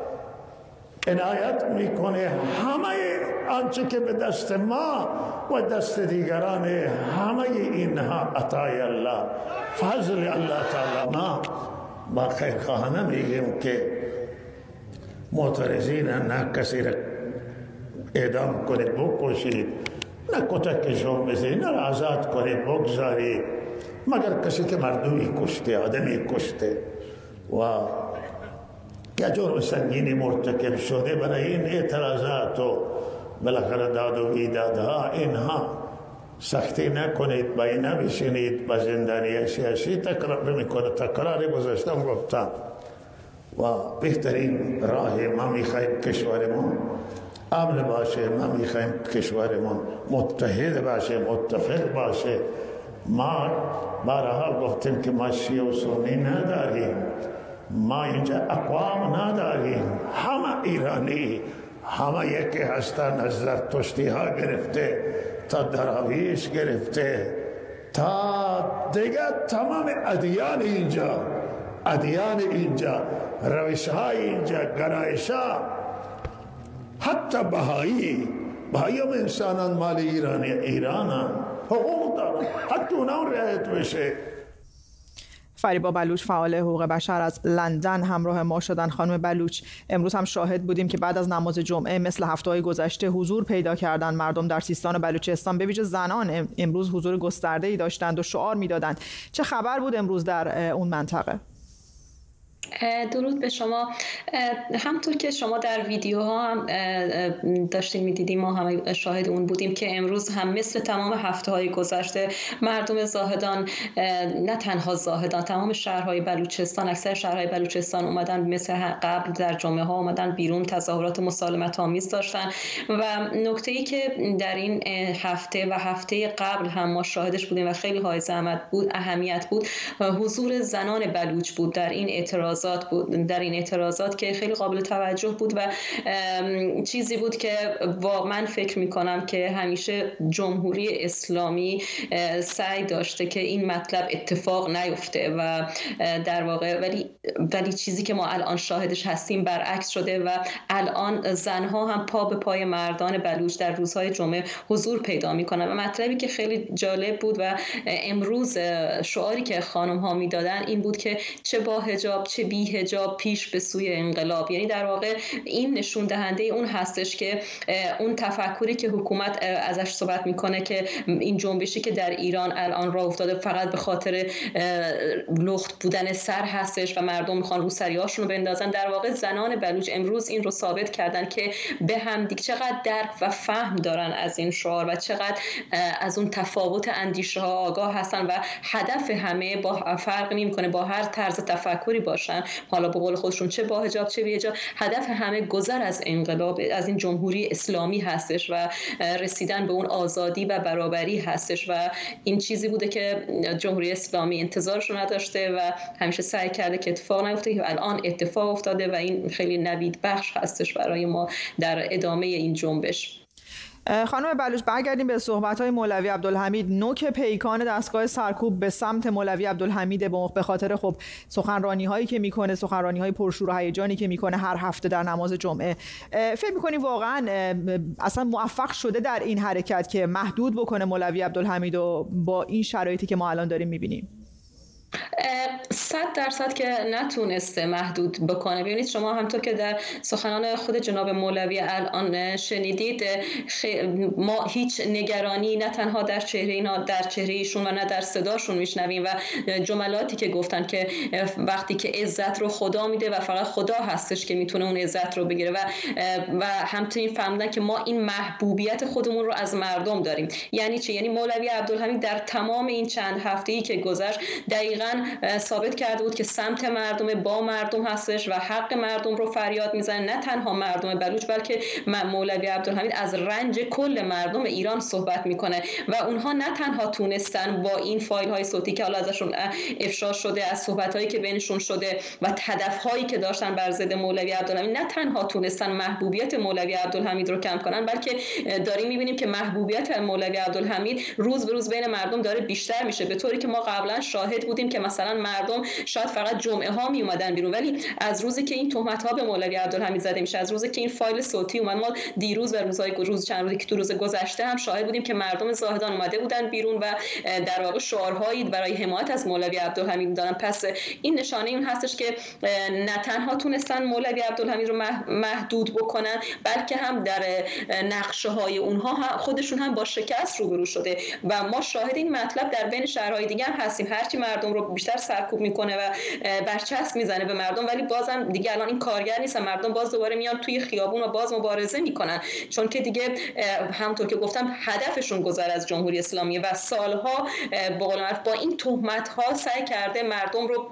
عنایت میکنه. همه آنچه که به دست ما و دست دیگران همه اینها عطای الله، فضل الله تعالی. ما با خیرخواهانه میگیم که معترضین نه کسی را اعدام کنید بکشید، نه کتکشون بزنید، نه آزاد کنید بگذارید، مگر کسی که مردمی کشته، آدمی کشته و یا جرم سنگینی مرتکب شده. برای این اعتراضات و بالاخره داد و بیدادها اینها سختی نکنید، با این نبشینید، با زندانی سیاسی تکرار میکنه. تکرار گذاشتم گفتم و بهترین راه ما میخوایم کشورمون امن باشه، ما میخوایم کشورمون متحد باشه، متفق باشه. ما بارها گفتیم که ما شیعه و سنی نداریم، ما اینجا اقوام نداریم، همه ایرانی، همه یکی هستن، از زرتشتی ها گرفته تا دراویش گرفته تا دیگه تمام ادیان اینجا روش های اینجا، گرایش ها، حتی بهایی هم انسانان مال ایران حقوق دارن، حتی اونا رعایت بشه. فریبا بلوچ فعال حقوق بشر از لندن همراه ما شدن. خانم بلوچ، امروز هم شاهد بودیم که بعد از نماز جمعه مثل هفته‌های گذشته حضور پیدا کردن مردم در سیستان و بلوچستان، به ویژه زنان امروز حضور گسترده‌ای داشتند و شعار می‌دادند. چه خبر بود امروز در اون منطقه؟ درود به شما. همطور که شما در ویدیوها هم داشتیم میدیدیم، ما هم شاهد اون بودیم که امروز هم مثل تمام هفته‌های گذشته مردم زاهدان، نه تنها زاهدان، تمام شهرهای بلوچستان، اکثر شهرهای بلوچستان اومدن مثل قبل در جمعه ها اومدن بیرون، تظاهرات مسالمت آمیز داشتن. و نکته‌ای که در این هفته و هفته قبل هم ما شاهدش بودیم و خیلی حائز اهمیت بود، حضور زنان بلوچ بود در این اعتراضات که خیلی قابل توجه بود و چیزی بود که من فکر میکنم که همیشه جمهوری اسلامی سعی داشته که این مطلب اتفاق نیفته و در واقع ولی چیزی که ما الان شاهدش هستیم برعکس شده و الان زنها هم پا به پای مردان بلوچ در روزهای جمعه حضور پیدا میکنن. و مطلبی که خیلی جالب بود و امروز شعاری که خانم ها میدادن این بود که چه با حجاب چه بی حجاب پیش به سوی انقلاب. یعنی در واقع این نشون دهنده اون هستش که اون تفکری که حکومت ازش صحبت میکنه که این جنبشی که در ایران الان راه افتاده فقط به خاطر لخت بودن سر هستش و مردم میخوان رو سریاشون رو بندازن. در واقع زنان بلوچ امروز این رو ثابت کردن که به هم دیگه چقدر درک و فهم دارن از این شعار و چقدر از اون تفاوت اندیشه ها آگاه هستن و هدف همه با فرق نمیکنه، با هر طرز تفکری باشن، حالا به قول خودشون چه با حجاب چه بی حجاب، هدف همه گذر از انقلاب، از این جمهوری اسلامی هستش و رسیدن به اون آزادی و برابری هستش. و این چیزی بوده که جمهوری اسلامی انتظارشون نداشته و همیشه سعی کرده که اتفاق نیفته که الان اتفاق افتاده و این خیلی نوید بخش هستش برای ما در ادامه این جنبش. خانم بلوچ، برگردیم به صحبت‌های مولوی عبدالحمید. نوک پیکان دستگاه سرکوب به سمت مولوی عبدالحمید به خاطر خب سخنرانی‌هایی که میکنه، سخنرانی‌های پرشور و هیجانی که میکنه هر هفته در نماز جمعه، فکر می‌کنی واقعاً اصلا موفق شده در این حرکت که محدود بکنه مولوی عبدالحمید و با این شرایطی که ما الان داریم می‌بینیم؟ 100% که نتونسته محدود بکنه. ببینید شما همونطور که در سخنان خود جناب مولوی الان شنیدید، ما هیچ نگرانی نه تنها در چهره ایشون و نه در صداشون میشنویم و جملاتی که گفتن که وقتی که عزت رو خدا میده و فقط خدا هستش که میتونه اون عزت رو بگیره و همچنین فهمیدن که ما این محبوبیت خودمون رو از مردم داریم. یعنی چی؟ یعنی مولوی عبدالحمید در تمام این چند هفته‌ای که گذشت دقیقاً ثابت کرده بود که سمت مردم، با مردم هستش و حق مردم رو فریاد میزنه. نه تنها مردم بلوچ بلکه مولوی عبدالحمید از رنج کل مردم ایران صحبت میکنه و اونها نه تنها تونستن با این فایل های صوتی که حالا ازشون افشا شده، از صحبت هایی که بینشون شده و هدف هایی که داشتن بر ضد مولوی عبدالحمید، نه تنها تونستن محبوبیت مولوی عبدالحمید رو کم کنن، بلکه داریم میبینیم که محبوبیت مولوی عبدالحمید روز به روز بین مردم داره بیشتر میشه، به طوری که ما قبلا شاهد بودیم که مثلا مردم شاید فقط جمعه ها می اومدن بیرون، ولی از روزی که این تهمت ها به مولوی عبدالحمید زده میشه، از روزی که این فایل صوتی اومد، ما دیروز و چند روزی که تو روز گذشته هم شاهد بودیم که مردم زاهدان اومده بودن بیرون و در واقع شعارهایی برای حمایت از مولوی عبدالحمید دادن. پس این نشانه این هستش که نه تنها تونستن مولوی عبدالحمید رو محدود بکنن، بلکه هم در نقشه های اونها خودشون هم با شکست روبرو شده و ما شاهد این مطلب در بین شهرهای دیگه هم هستیم. هرچی مردم رو بیشتر سرکوب میکنه و برچسب میزنه به مردم، ولی بازم دیگه الان این کارگر نیست، مردم باز دوباره میان توی خیابون و باز مبارزه میکنن، چون که دیگه همونطور که گفتم هدفشون گذر از جمهوری اسلامی و سالها به قول معروف با این تهمت ها سعی کرده مردم رو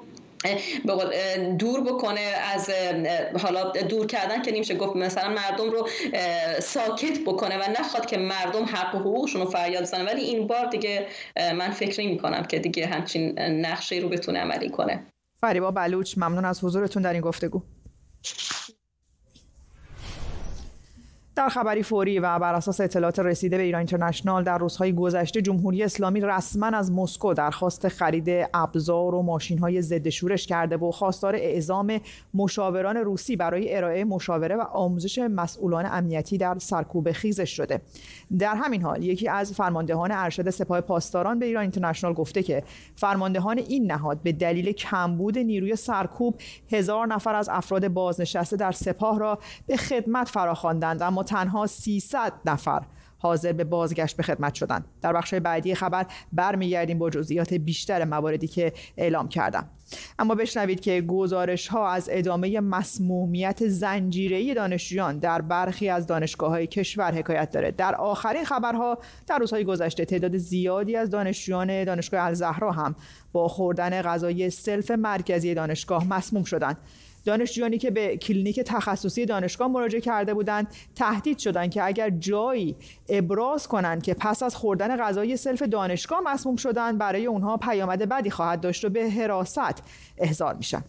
دور بکنه از، حالا دور کردن که نمیشه گفت، مثلا مردم رو ساکت بکنه و نخواد که مردم حق و حقوقشون رو فریاد بزنن. ولی این بار دیگه من فکر نمی‌کنم که دیگه همچین نقشه‌ای رو بتونه عملی کنه. فریبا بلوچ، ممنون از حضورتون در این گفتگو. در خبری فوری و بر اساس اطلاعات رسیده به ایران اینترنشنال، در روزهای گذشته جمهوری اسلامی رسما از مسکو درخواست خرید ابزار و ماشین‌های ضد شورش کرده و خواستار اعزام مشاوران روسی برای ارائه مشاوره و آموزش مسئولان امنیتی در سرکوب خیزش شده. در همین حال یکی از فرماندهان ارشد سپاه پاسداران به ایران اینترنشنال گفته که فرماندهان این نهاد به دلیل کمبود نیروی سرکوب 1000 نفر از افراد بازنشسته در سپاه را به خدمت فراخواندند، اما تنها 300 نفر حاضر به بازگشت به خدمت شدند. در بخش بعدی خبر برمیگردیم با جزئیات بیشتر مواردی که اعلام کردم. اما بشنوید که گزارش‌ها از ادامه مسمومیت زنجیره‌ای دانشجویان در برخی از دانشگاه‌های کشور حکایت داره. در آخرین خبرها در روزهای گذشته تعداد زیادی از دانشجویان دانشگاه الزهرا هم با خوردن غذای سلف مرکزی دانشگاه مسموم شدند. دانشجویانی که به کلینیک تخصصی دانشگاه مراجعه کرده بودند تهدید شدند که اگر جایی ابراز کنند که پس از خوردن غذای سلف دانشگاه مسموم شدند، برای اونها پیامد بدی خواهد داشت و به حراست احضار میشن.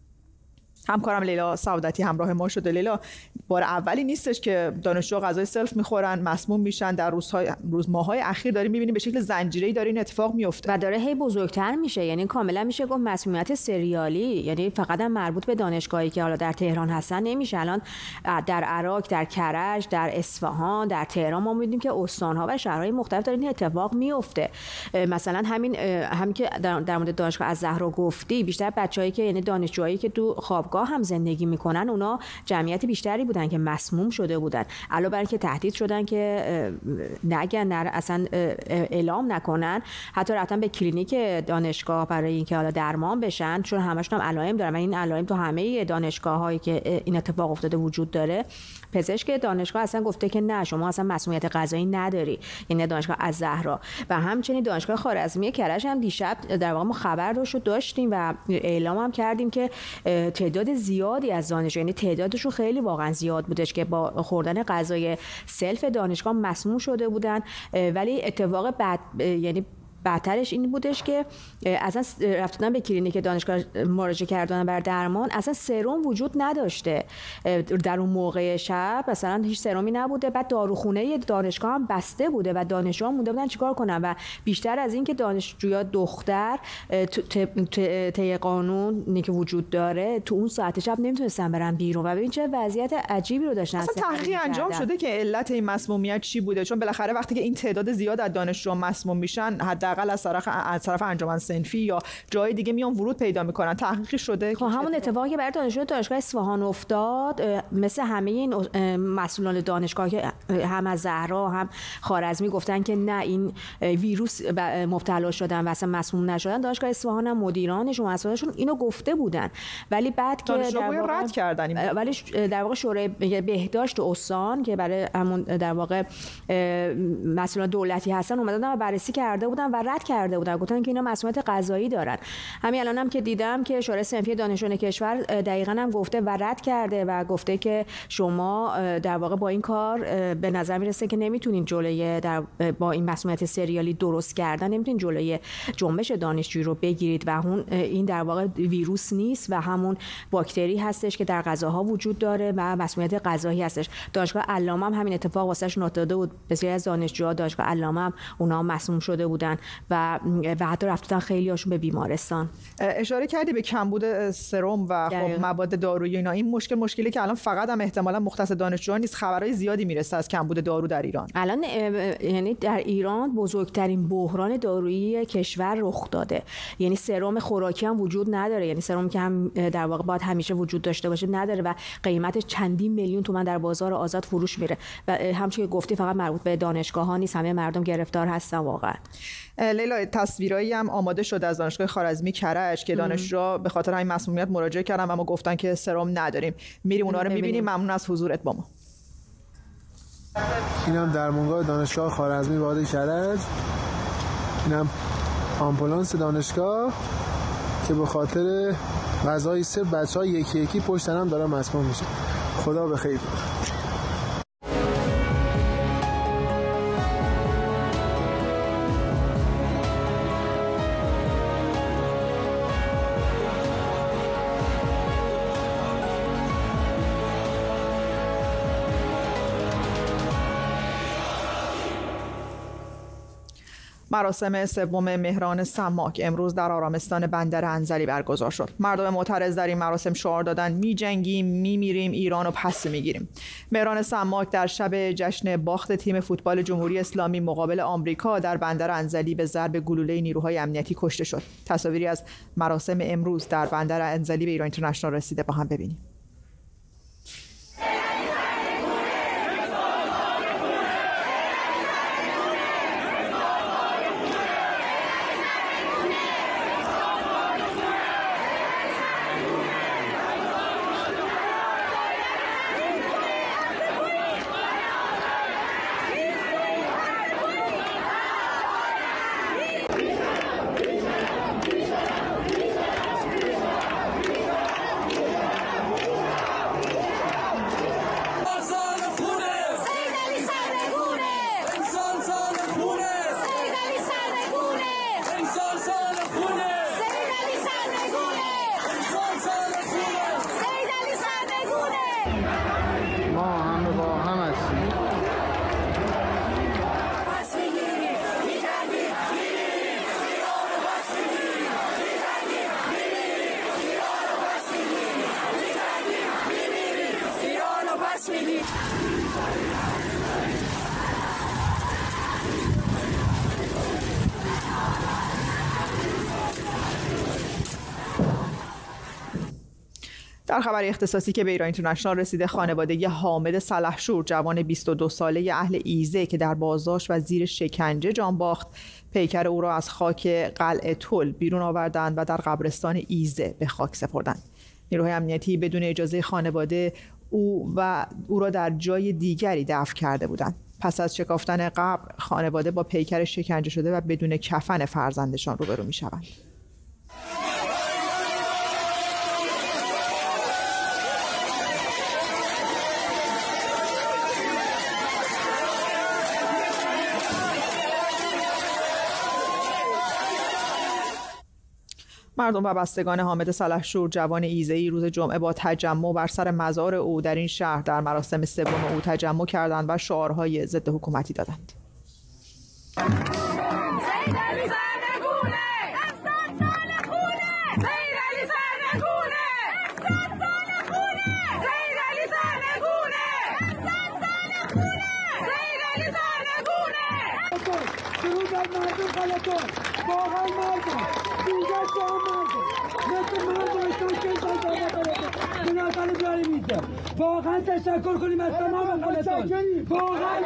همکارم لیلا سعادتی همراه ما شده. لیلا، بار اولی نیستش که دانشجو غذای سلف میخورن مسموم میشن. در ماهای اخیر داریم میبینیم به شکل زنجیره‌ای داره این اتفاق میفته و داره هی بزرگتر میشه. یعنی کاملا میشه گفت مسمومیت سریالی، یعنی فقط هم مربوط به دانشگاهی که حالا در تهران هستن نمیشه. الان در عراق، در کرج، در اصفهان، در تهران ما میبینیم که استان‌ها و شهرهای مختلف داره این اتفاق میفته. مثلا همین که در مورد دانشگاه الزهرا گفتی، بیشتر بچه‌ای که یعنی دانشجوهایی که تو خوابگاه هم زندگی میکنن اونا جمعیت بیشتری بودن که مسموم شده بودن. علاوه بر اینکه تهدید شدن که نگن اصلا اعلام نکنن، حتی رفتن به کلینیک دانشگاه برای اینکه حالا درمان بشن، چون همشون هم علائم دارن و این علائم تو همه دانشگاه‌هایی که این اتفاق افتاده وجود داره. پزشک دانشگاه اصلا گفته که نه، شما اصلا مسمومیت غذایی نداری، یعنی دانشگاه الزهرا. و همچنین دانشگاه خوارزمی کرج هم دیشب در واقع ما خبر داشتیم و اعلام هم کردیم که تعداد زیادی از دانشجو، یعنی تعدادشون خیلی واقعا زیاد بودش که با خوردن غذای سلف دانشگاه مسموم شده بودن. ولی اتفاق یعنی بدترش این بودش که اصلا رفتن به کلینیک دانشگاه مراجعه کردن بر درمان، اصلا سرم وجود نداشته در اون موقع شب، مثلا هیچ سرمی نبوده. بعد داروخونه دانشگاه هم بسته بوده و دانشجوها مونده بودن چیکار کنن. و بیشتر از این که دانشجویا دختر طی قانونی که وجود داره تو اون ساعت شب نمیتونستن برن بیرون. و ببین چه وضعیت عجیبی رو داشتن. اصلا تحقیق انجام شده که علت این مسمومیت چی بوده؟ چون بالاخره وقتی که این تعداد زیاد از دانشجو مسموم میشن، حداقل از طرف انجمن صنفی یا جای دیگه میان ورود پیدا میکنن. تحقیقی شده که همون اتفاقی که برای دانشجویان دانشگاه اصفهان افتاد، مثل همه این مسئولان دانشگاه که هم از زهرا هم خوارزمی گفتن که نه این ویروس مبتلا شدن و اصلا مسموم نشدن، دانشگاه اصفهان هم مدیرانش و مسئولانشون اینو گفته بودن. ولی بعد که دانشجوها رد کردن، ولی در واقع شورای بهداشت استان که برای همون در واقع مسئولان دولتی هستن اومدن و بررسی کرده بودن و رد کرده بودن، گفتن که اینا مسمومیت غذایی دارن. همین الانم که دیدم که شورای صنفی دانشجویان کشور دقیقاً هم گفته و رد کرده و گفته که شما در واقع با این کار به نظر میرسه که نمیتونین جلوی با این مسمومیت سریالی درست کردن نمیتونین جلوی جنبش دانشجویی رو بگیرید و این در واقع ویروس نیست و همون باکتری هستش که در غذاها وجود داره و مسمومیت غذایی هستش. دانشگاه علامه هم همین اتفاق واسش افتاده بود. بسیاری از دانشجوها دانشگاه علامه هم اونها مسموم شده بودن و حتی رفتن خیلی هاشون به بیمارستان. اشاره کردی به کمبود سرم و خب مواد دارویی اینا. این مشکلی که الان فقط هم احتمالاً مختص دانشجوها نیست، خبرهای زیادی میرسه از کمبود دارو در ایران. الان یعنی در ایران بزرگترین بحران دارویی کشور رخ داده. یعنی سرم خوراکی هم وجود نداره، یعنی سرمی که هم در واقع باید همیشه وجود داشته باشه نداره و قیمت چندین میلیون تومان در بازار آزاد فروش میره و همچنین که گفتی فقط مربوط به دانشگاه ها نیست، همه مردم گرفتار هستن واقعا. لیلا، تصویرایی هم آماده شده از دانشگاه خوارزمی کرج که دانشجوها به خاطر همین مسمومیت مراجعه کردن و ما گفتن که سرم نداریم. میریم اونا رو میبینیم. ممنون از حضورت با ما. اینم درمانگاه دانشگاه خوارزمی وادی کرج. اینم آمبولانس دانشگاه که به خاطر غذای سلف بچه‌ها یکی یکی پشت هم دارن مسموم میشه. خدا به خیر. مراسم سوم مهران سماک امروز در آرامستان بندر انزلی برگزار شد. مردم معترض در این مراسم شعار دادند می‌جنگیم، می‌میریم، ایران رو پس می‌گیریم. مهران سماک در شب جشن باخت تیم فوتبال جمهوری اسلامی مقابل آمریکا در بندر انزلی به ضرب گلوله نیروهای امنیتی کشته شد. تصاویری از مراسم امروز در بندر انزلی به ایران اینترنشنال رسیده، با هم ببینیم. در خبر اختصاصی که به ایران اینترنشنال رسیده، خانواده حامد سلحشور جوان 22 ساله اهل ایزه که در بازداشت و زیر شکنجه جان باخت، پیکر او را از خاک قلعه تل بیرون آوردند و در قبرستان ایزه به خاک سپردند. نیروهای امنیتی بدون اجازه خانواده او را در جای دیگری دفن کرده بودند. پس از شکافتن قبر، خانواده با پیکر شکنجه شده و بدون کفن فرزندشان روبرو می‌شوند. مردم و بستگان حامد سلحشور جوان ایزه‌ای روز جمعه با تجمع بر سر مزار او در این شهر در مراسم سوم او تجمع کردند و شعارهای ضد حکومتی دادند. واقعا تشکر کنیم از تمام خالتان. واقعا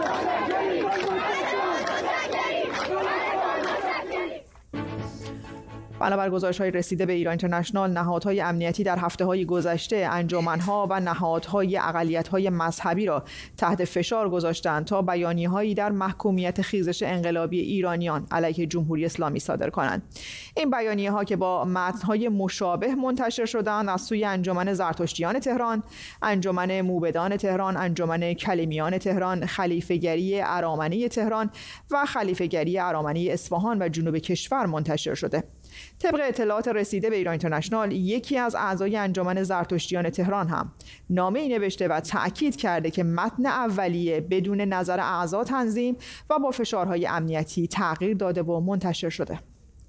بنابر گزارش‌های رسیده به ایران اینترنشنال، نهادهای امنیتی در هفته‌های گذشته انجمن‌ها و نهادهای اقلیت‌های مذهبی را تحت فشار گذاشتند تا بیانیه‌هایی در محکومیت خیزش انقلابی ایرانیان علیه جمهوری اسلامی صادر کنند. این بیانیه‌ها که با متن‌های مشابه منتشر شدند از سوی انجمن زرتشتیان تهران، انجمن موبدان تهران، انجمن کلیمیان تهران، خلیفه‌گری ارامنه تهران و خلیفه‌گری ارامنه اصفهان و جنوب کشور منتشر شده. طبق اطلاعات رسیده به ایران اینترنشنال، یکی از اعضای انجمن زرتشتیان تهران هم نامه‌ای نوشته و تأکید کرده که متن اولیه بدون نظر اعضا تنظیم و با فشارهای امنیتی تغییر داده و منتشر شده.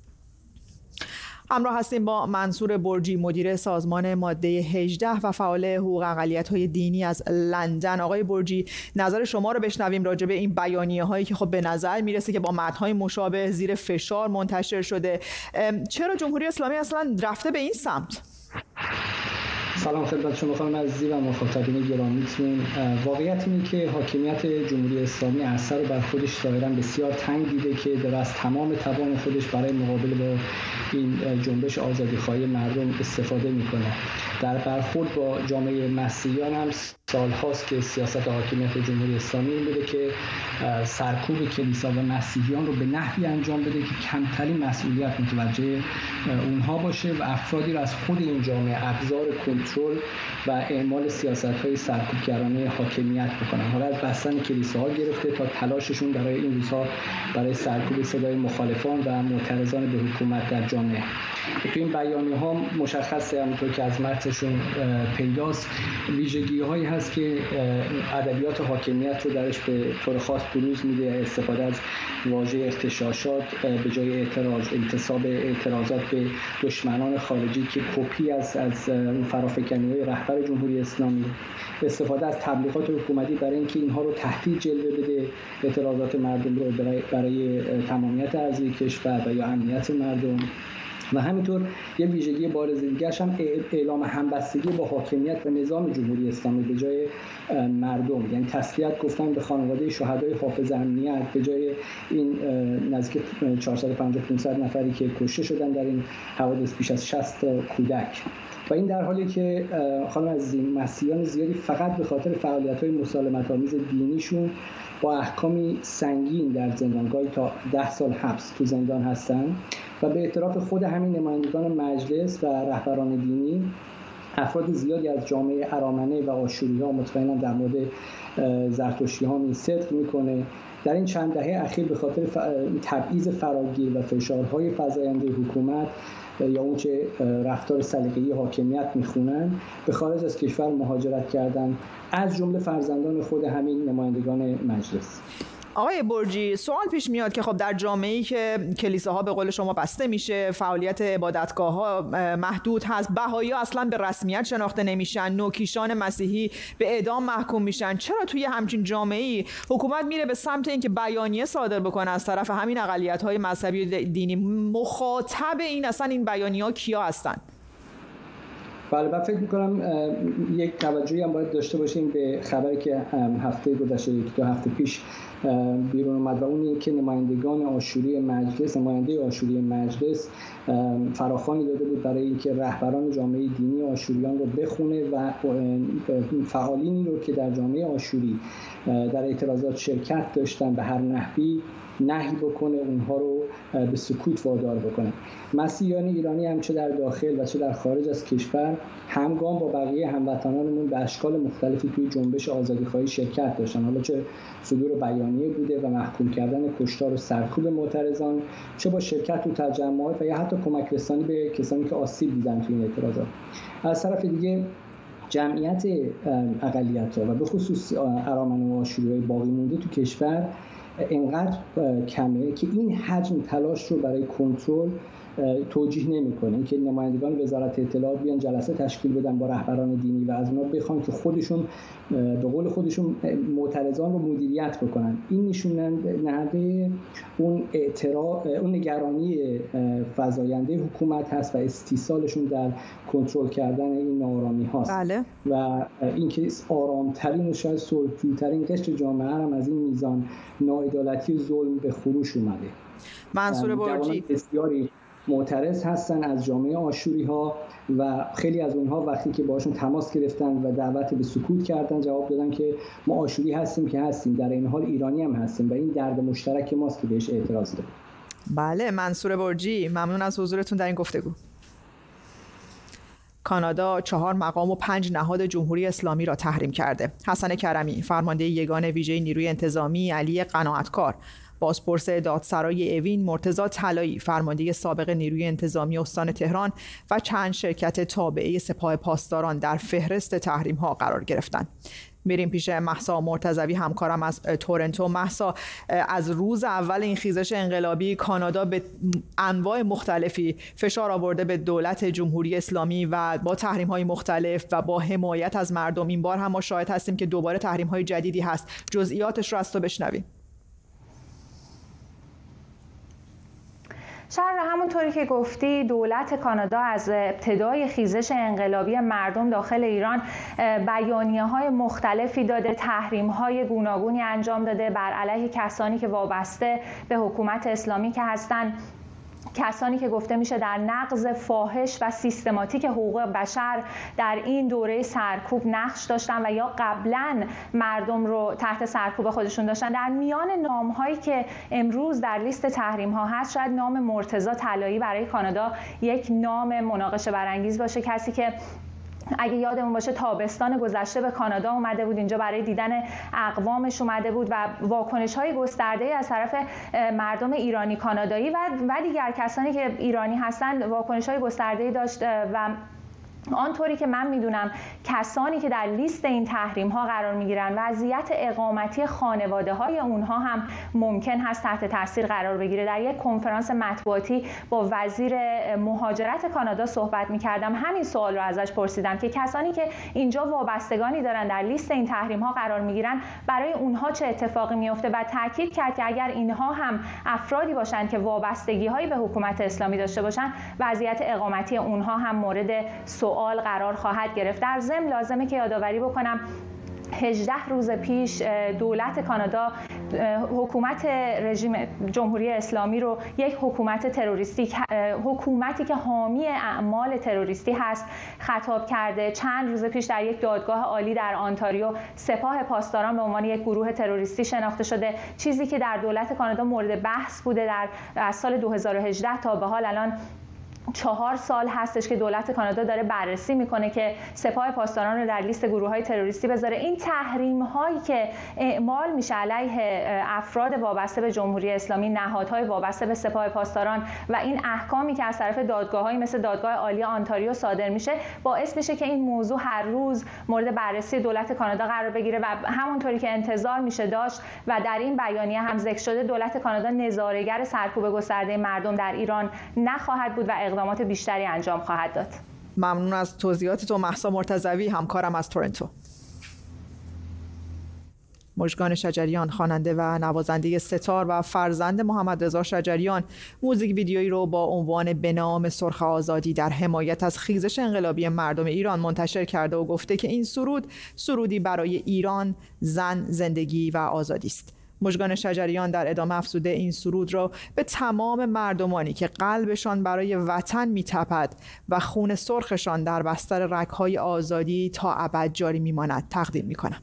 همراه هستیم با منصور برجی، مدیر سازمان ماده 18 و فعال حقوق اقلیت‌های دینی از لندن. آقای برجی، نظر شما رو بشنویم راجع به این بیانیه‌هایی که خب به نظر میرسه که با متن‌های مشابه زیر فشار منتشر شده. چرا جمهوری اسلامی اصلا رفته به این سمت؟ سلام خدمت شما خانم عزیزی و مخاطبین گرامیتون. واقعیت اینه که حاکمیت جمهوری اسلامی از سر بر خودش ظاهراً بسیار تنگ دیده که داره از تمام توان خودش برای مقابله با این جنبش آزادیخواهی مردم استفاده میکنه. در برخورد با جامعه مسیحیان هم سالهاست که سیاست حاکمیت جمهوری اسلامی این بوده که سرکوب کلیسا و مسیحیان رو به نحوی انجام بده که کمترین مسئولیت متوجه اونها باشه و افرادی رو از خود این جامعه ابزار کنترل و اعمال سیاست‌های سرکوبگرانه حاکمیت بکنن. حالا از بستن کلیساها گرفته تا تلاششون برای این روزها برای سرکوب صدای مخالفان و معترضان به حکومت در جامعه. تو این بیانیه‌ها مشخصه، همونطور که از متن ازشون پیداست. ویژگی هایی هست که ادبیات حاکمیت رو درش به طور خاص بروز میده. استفاده از واژه اغتشاشات به جای انتصاب اعتراضات به دشمنان خارجی که کپی از فرافکنی‌های رهبر جمهوری اسلامی، استفاده از تبلیغات حکومتی برای اینکه اینها رو تهدید جلوه بده، اعتراضات مردم رو برای تمامیت ارضی کشور و یا امنیت مردم. و همینطور یه ویژگی بارز دیگرش هم اعلام همبستگی با حاکمیت و نظام جمهوری اسلامی به جای مردم، یعنی تسلیت گفتن به خانواده شهدای حافظ امنیت به جای این نزدیک 450-500 نفری که کشته شدن در این حوادث، بیش از 60 کودک. و این در حالی که خانم عزیزی مسیحیان زیادی فقط به خاطر فعالیت‌های مسالمت‌آمیز دینیشون با احکامی سنگین در زندانگاهی تا 10 سال حبس تو زندان هستن و به اعتراف خود همین نمایندگان مجلس و رهبران دینی، افراد زیادی از جامعه ارامنه و آشوری‌ها مطمئناً در مورد زرتشتی‌ها این صدق میکنه. در این چند دهه اخیر به خاطر تبعیض فراگیر و فشارهای فزاینده حکومت یا اون چه رفتار سلیقه‌ای حاکمیت میخونن به خارج از کشور مهاجرت کردن، از جمله فرزندان خود همین نمایندگان مجلس. آقای برجی، سوال پیش میاد که خب در جامعه‌ای که کلیساها به قول شما بسته میشه، فعالیت عبادتگاه‌ها محدود هست، بهائی‌ها اصلا به رسمیت شناخته نمیشن، نوکیشان مسیحی به اعدام محکوم میشن، چرا توی همچین جامعه‌ای حکومت میره به سمت اینکه بیانیه صادر بکنه از طرف همین اقلیت‌های مذهبی دینی؟ مخاطب این اصلا این بیانیه‌ها کیا هستن؟ بله، من فکر می‌کنم یک توجهی هم باید داشته باشیم به خبری که هفته گذشته 2 هفته پیش بیرون اومد و اون اینه که نماینده آشوری مجلس فراخوانی داده بود برای اینکه رهبران جامعه دینی آشوریان رو بخونه و فعالینی رو که در جامعه آشوری در اعتراضات شرکت داشتن به هر نحوی نهی بکنه، اونها رو به سکوت وادار بکنه. مسیحیان ایرانی هم چه در داخل و چه در خارج از کشور همگام با بقیه هموطنانمون به اشکال مختلفی توی جنبش آزادیخواهی شرکت داشتن، حالا چه صدور بیانیه بوده و محکوم کردن کشتار و سرکوب معترضان، چه با شرکت تو تجمعات و یا حتی کمک رسانی به کسانی که آسیب دیدن توی این اعتراضات. از طرف دیگه جمعیت اقلیت‌ها و به خصوص ارامنه و آشوری‌های باقی مونده تو کشور اینقدر کمه که این حجم تلاش رو برای کنترل توجیه نمی‌کنه که نمایندگان وزارت اطلاعات بیان جلسه تشکیل بدن با رهبران دینی و از اونها بخوان که خودشون به قول خودشون معترضان رو مدیریت بکنن. این نشون دهنده اون نگرانی فزاینده حکومت هست و استیصالشون در کنترل کردن این ناآرامی هاست. بله. و اینکه آرامترین و شاید صلح‌جوی‌ترین قشر جامعه هم از این میزان ناعدالتی و ظلم به خروش اومده. منصور برجی، بسیاری معترض هستن از جامعه آشوری ها و خیلی از اونها وقتی که باشون تماس گرفتن و دعوت به سکوت کردن جواب دادن که ما آشوری هستیم که هستیم، در این حال ایرانی هم هستیم و این درد مشترک ماست که بهش اعتراض داریم. بله، منصور برجی، ممنون از حضورتون در این گفتگو. کانادا 4 مقام و 5 نهاد جمهوری اسلامی را تحریم کرده. حسن کرمی، فرمانده یگان ویژه نیروی انتظامی، علی قناعتکار، بازپرس دادسرای اوین، مرتضی طلایی، فرمانده سابق نیروی انتظامی استان تهران و چند شرکت تابعه سپاه پاسداران در فهرست تحریم ها قرار گرفتند. میریم پیش مهسا مرتضوی، همکارم از تورنتو. مهسا، از روز اول این خیزش انقلابی کانادا به انواع مختلفی فشار آورده به دولت جمهوری اسلامی و با تحریم‌های مختلف و با حمایت از مردم. این بار هم ما شاهد هستیم که دوباره تحریم‌های جدیدی هست. جزئیاتش رو از تو بشنویم. شهر همونطوری که گفتی دولت کانادا از ابتدای خیزش انقلابی مردم داخل ایران بیانیه‌های مختلفی داده، تحریم‌های گوناگونی انجام داده بر علیه کسانی که وابسته به حکومت اسلامی که هستند، کسانی که گفته میشه در نقض فاحش و سیستماتیک حقوق بشر در این دوره سرکوب نقش داشتن و یا قبلا مردم رو تحت سرکوب خودشون داشتن. در میان نامهایی که امروز در لیست تحریم ها هست شاید نام مرتضی طلایی برای کانادا یک نام مناقشه برانگیز باشه. کسی که اگه یادمون باشه تابستان گذشته به کانادا اومده بود، اینجا برای دیدن اقوامش اومده بود و واکنش‌های گسترده‌ای از طرف مردم ایرانی کانادایی و دیگر کسانی که ایرانی هستند واکنش‌های گسترده‌ای داشت و آنطوری که من میدونم کسانی که در لیست این تحریم ها قرار میگیرن وضعیت اقامتی خانواده های اونها هم ممکن هست تحت تاثیر قرار بگیره. در یک کنفرانس مطبوعاتی با وزیر مهاجرت کانادا صحبت میکردم، همین سوال رو ازش پرسیدم که کسانی که اینجا وابستگانی دارن در لیست این تحریم ها قرار میگیرن برای اونها چه اتفاقی میفته و تاکید کرد که اگر اینها هم افرادی باشن که وابستگی هایی به حکومت اسلامی داشته باشن وضعیت اقامتی اونها هم مورد سوال قرار خواهد گرفت. در ضمن لازمه که یادآوری بکنم 18 روز پیش دولت کانادا حکومت رژیم جمهوری اسلامی رو یک حکومت تروریستی، حکومتی که حامی اعمال تروریستی هست خطاب کرده. چند روز پیش در یک دادگاه عالی در آنتاریو سپاه پاسداران به عنوان یک گروه تروریستی شناخته شده، چیزی که در دولت کانادا مورد بحث بوده. از سال 2018 تا به حال الان 4 سال هستش که دولت کانادا داره بررسی میکنه که سپاه پاسداران رو در لیست گروه‌های تروریستی بذاره. این تحریم‌هایی که اعمال میشه علیه افراد وابسته به جمهوری اسلامی، نهادهای وابسته به سپاه پاسداران و این احکامی که از طرف دادگاه‌هایی مثل دادگاه عالی آنتاریو صادر میشه باعث میشه که این موضوع هر روز مورد بررسی دولت کانادا قرار بگیره و همونطوری که انتظار میشه داشت و در این بیانیه هم ذکر شده دولت کانادا نظاره‌گر سرکوب گسترده مردم در ایران نخواهد بود و اقدامات بیشتری انجام خواهد داد. ممنون از توضیحات تو مهسا مرتضوی، همکارم از تورنتو. مژگان شجریان، خواننده و نوازنده ستار و فرزند محمد رضا شجریان، موزیک ویدیویی رو با عنوان به نام سرخ آزادی در حمایت از خیزش انقلابی مردم ایران منتشر کرده و گفته که این سرود سرودی برای ایران، زن، زندگی و آزادی است. مژگان شجریان در ادامه افزوده این سرود را به تمام مردمانی که قلبشان برای وطن می‌تپد و خون سرخشان در بستر رگ‌های آزادی تا ابد جاری می‌ماند تقدیم می‌کنم.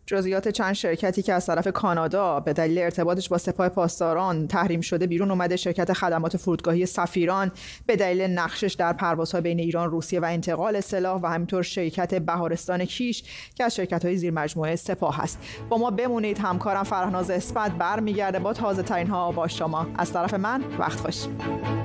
جزئیات چند شرکتی که از طرف کانادا به دلیل ارتباطش با سپاه پاسداران تحریم شده بیرون اومده: شرکت خدمات فرودگاهی سفیران به دلیل نقشش در پروازها بین ایران، روسیه و انتقال سلاح، و همینطور شرکت بهارستان کیش که از شرکت‌های زیر مجموعه سپاه است. با ما بمونید. همکارم فرهناز اسمت برمیگرده با تازه ترین ها با شما. از طرف من وقت خوش.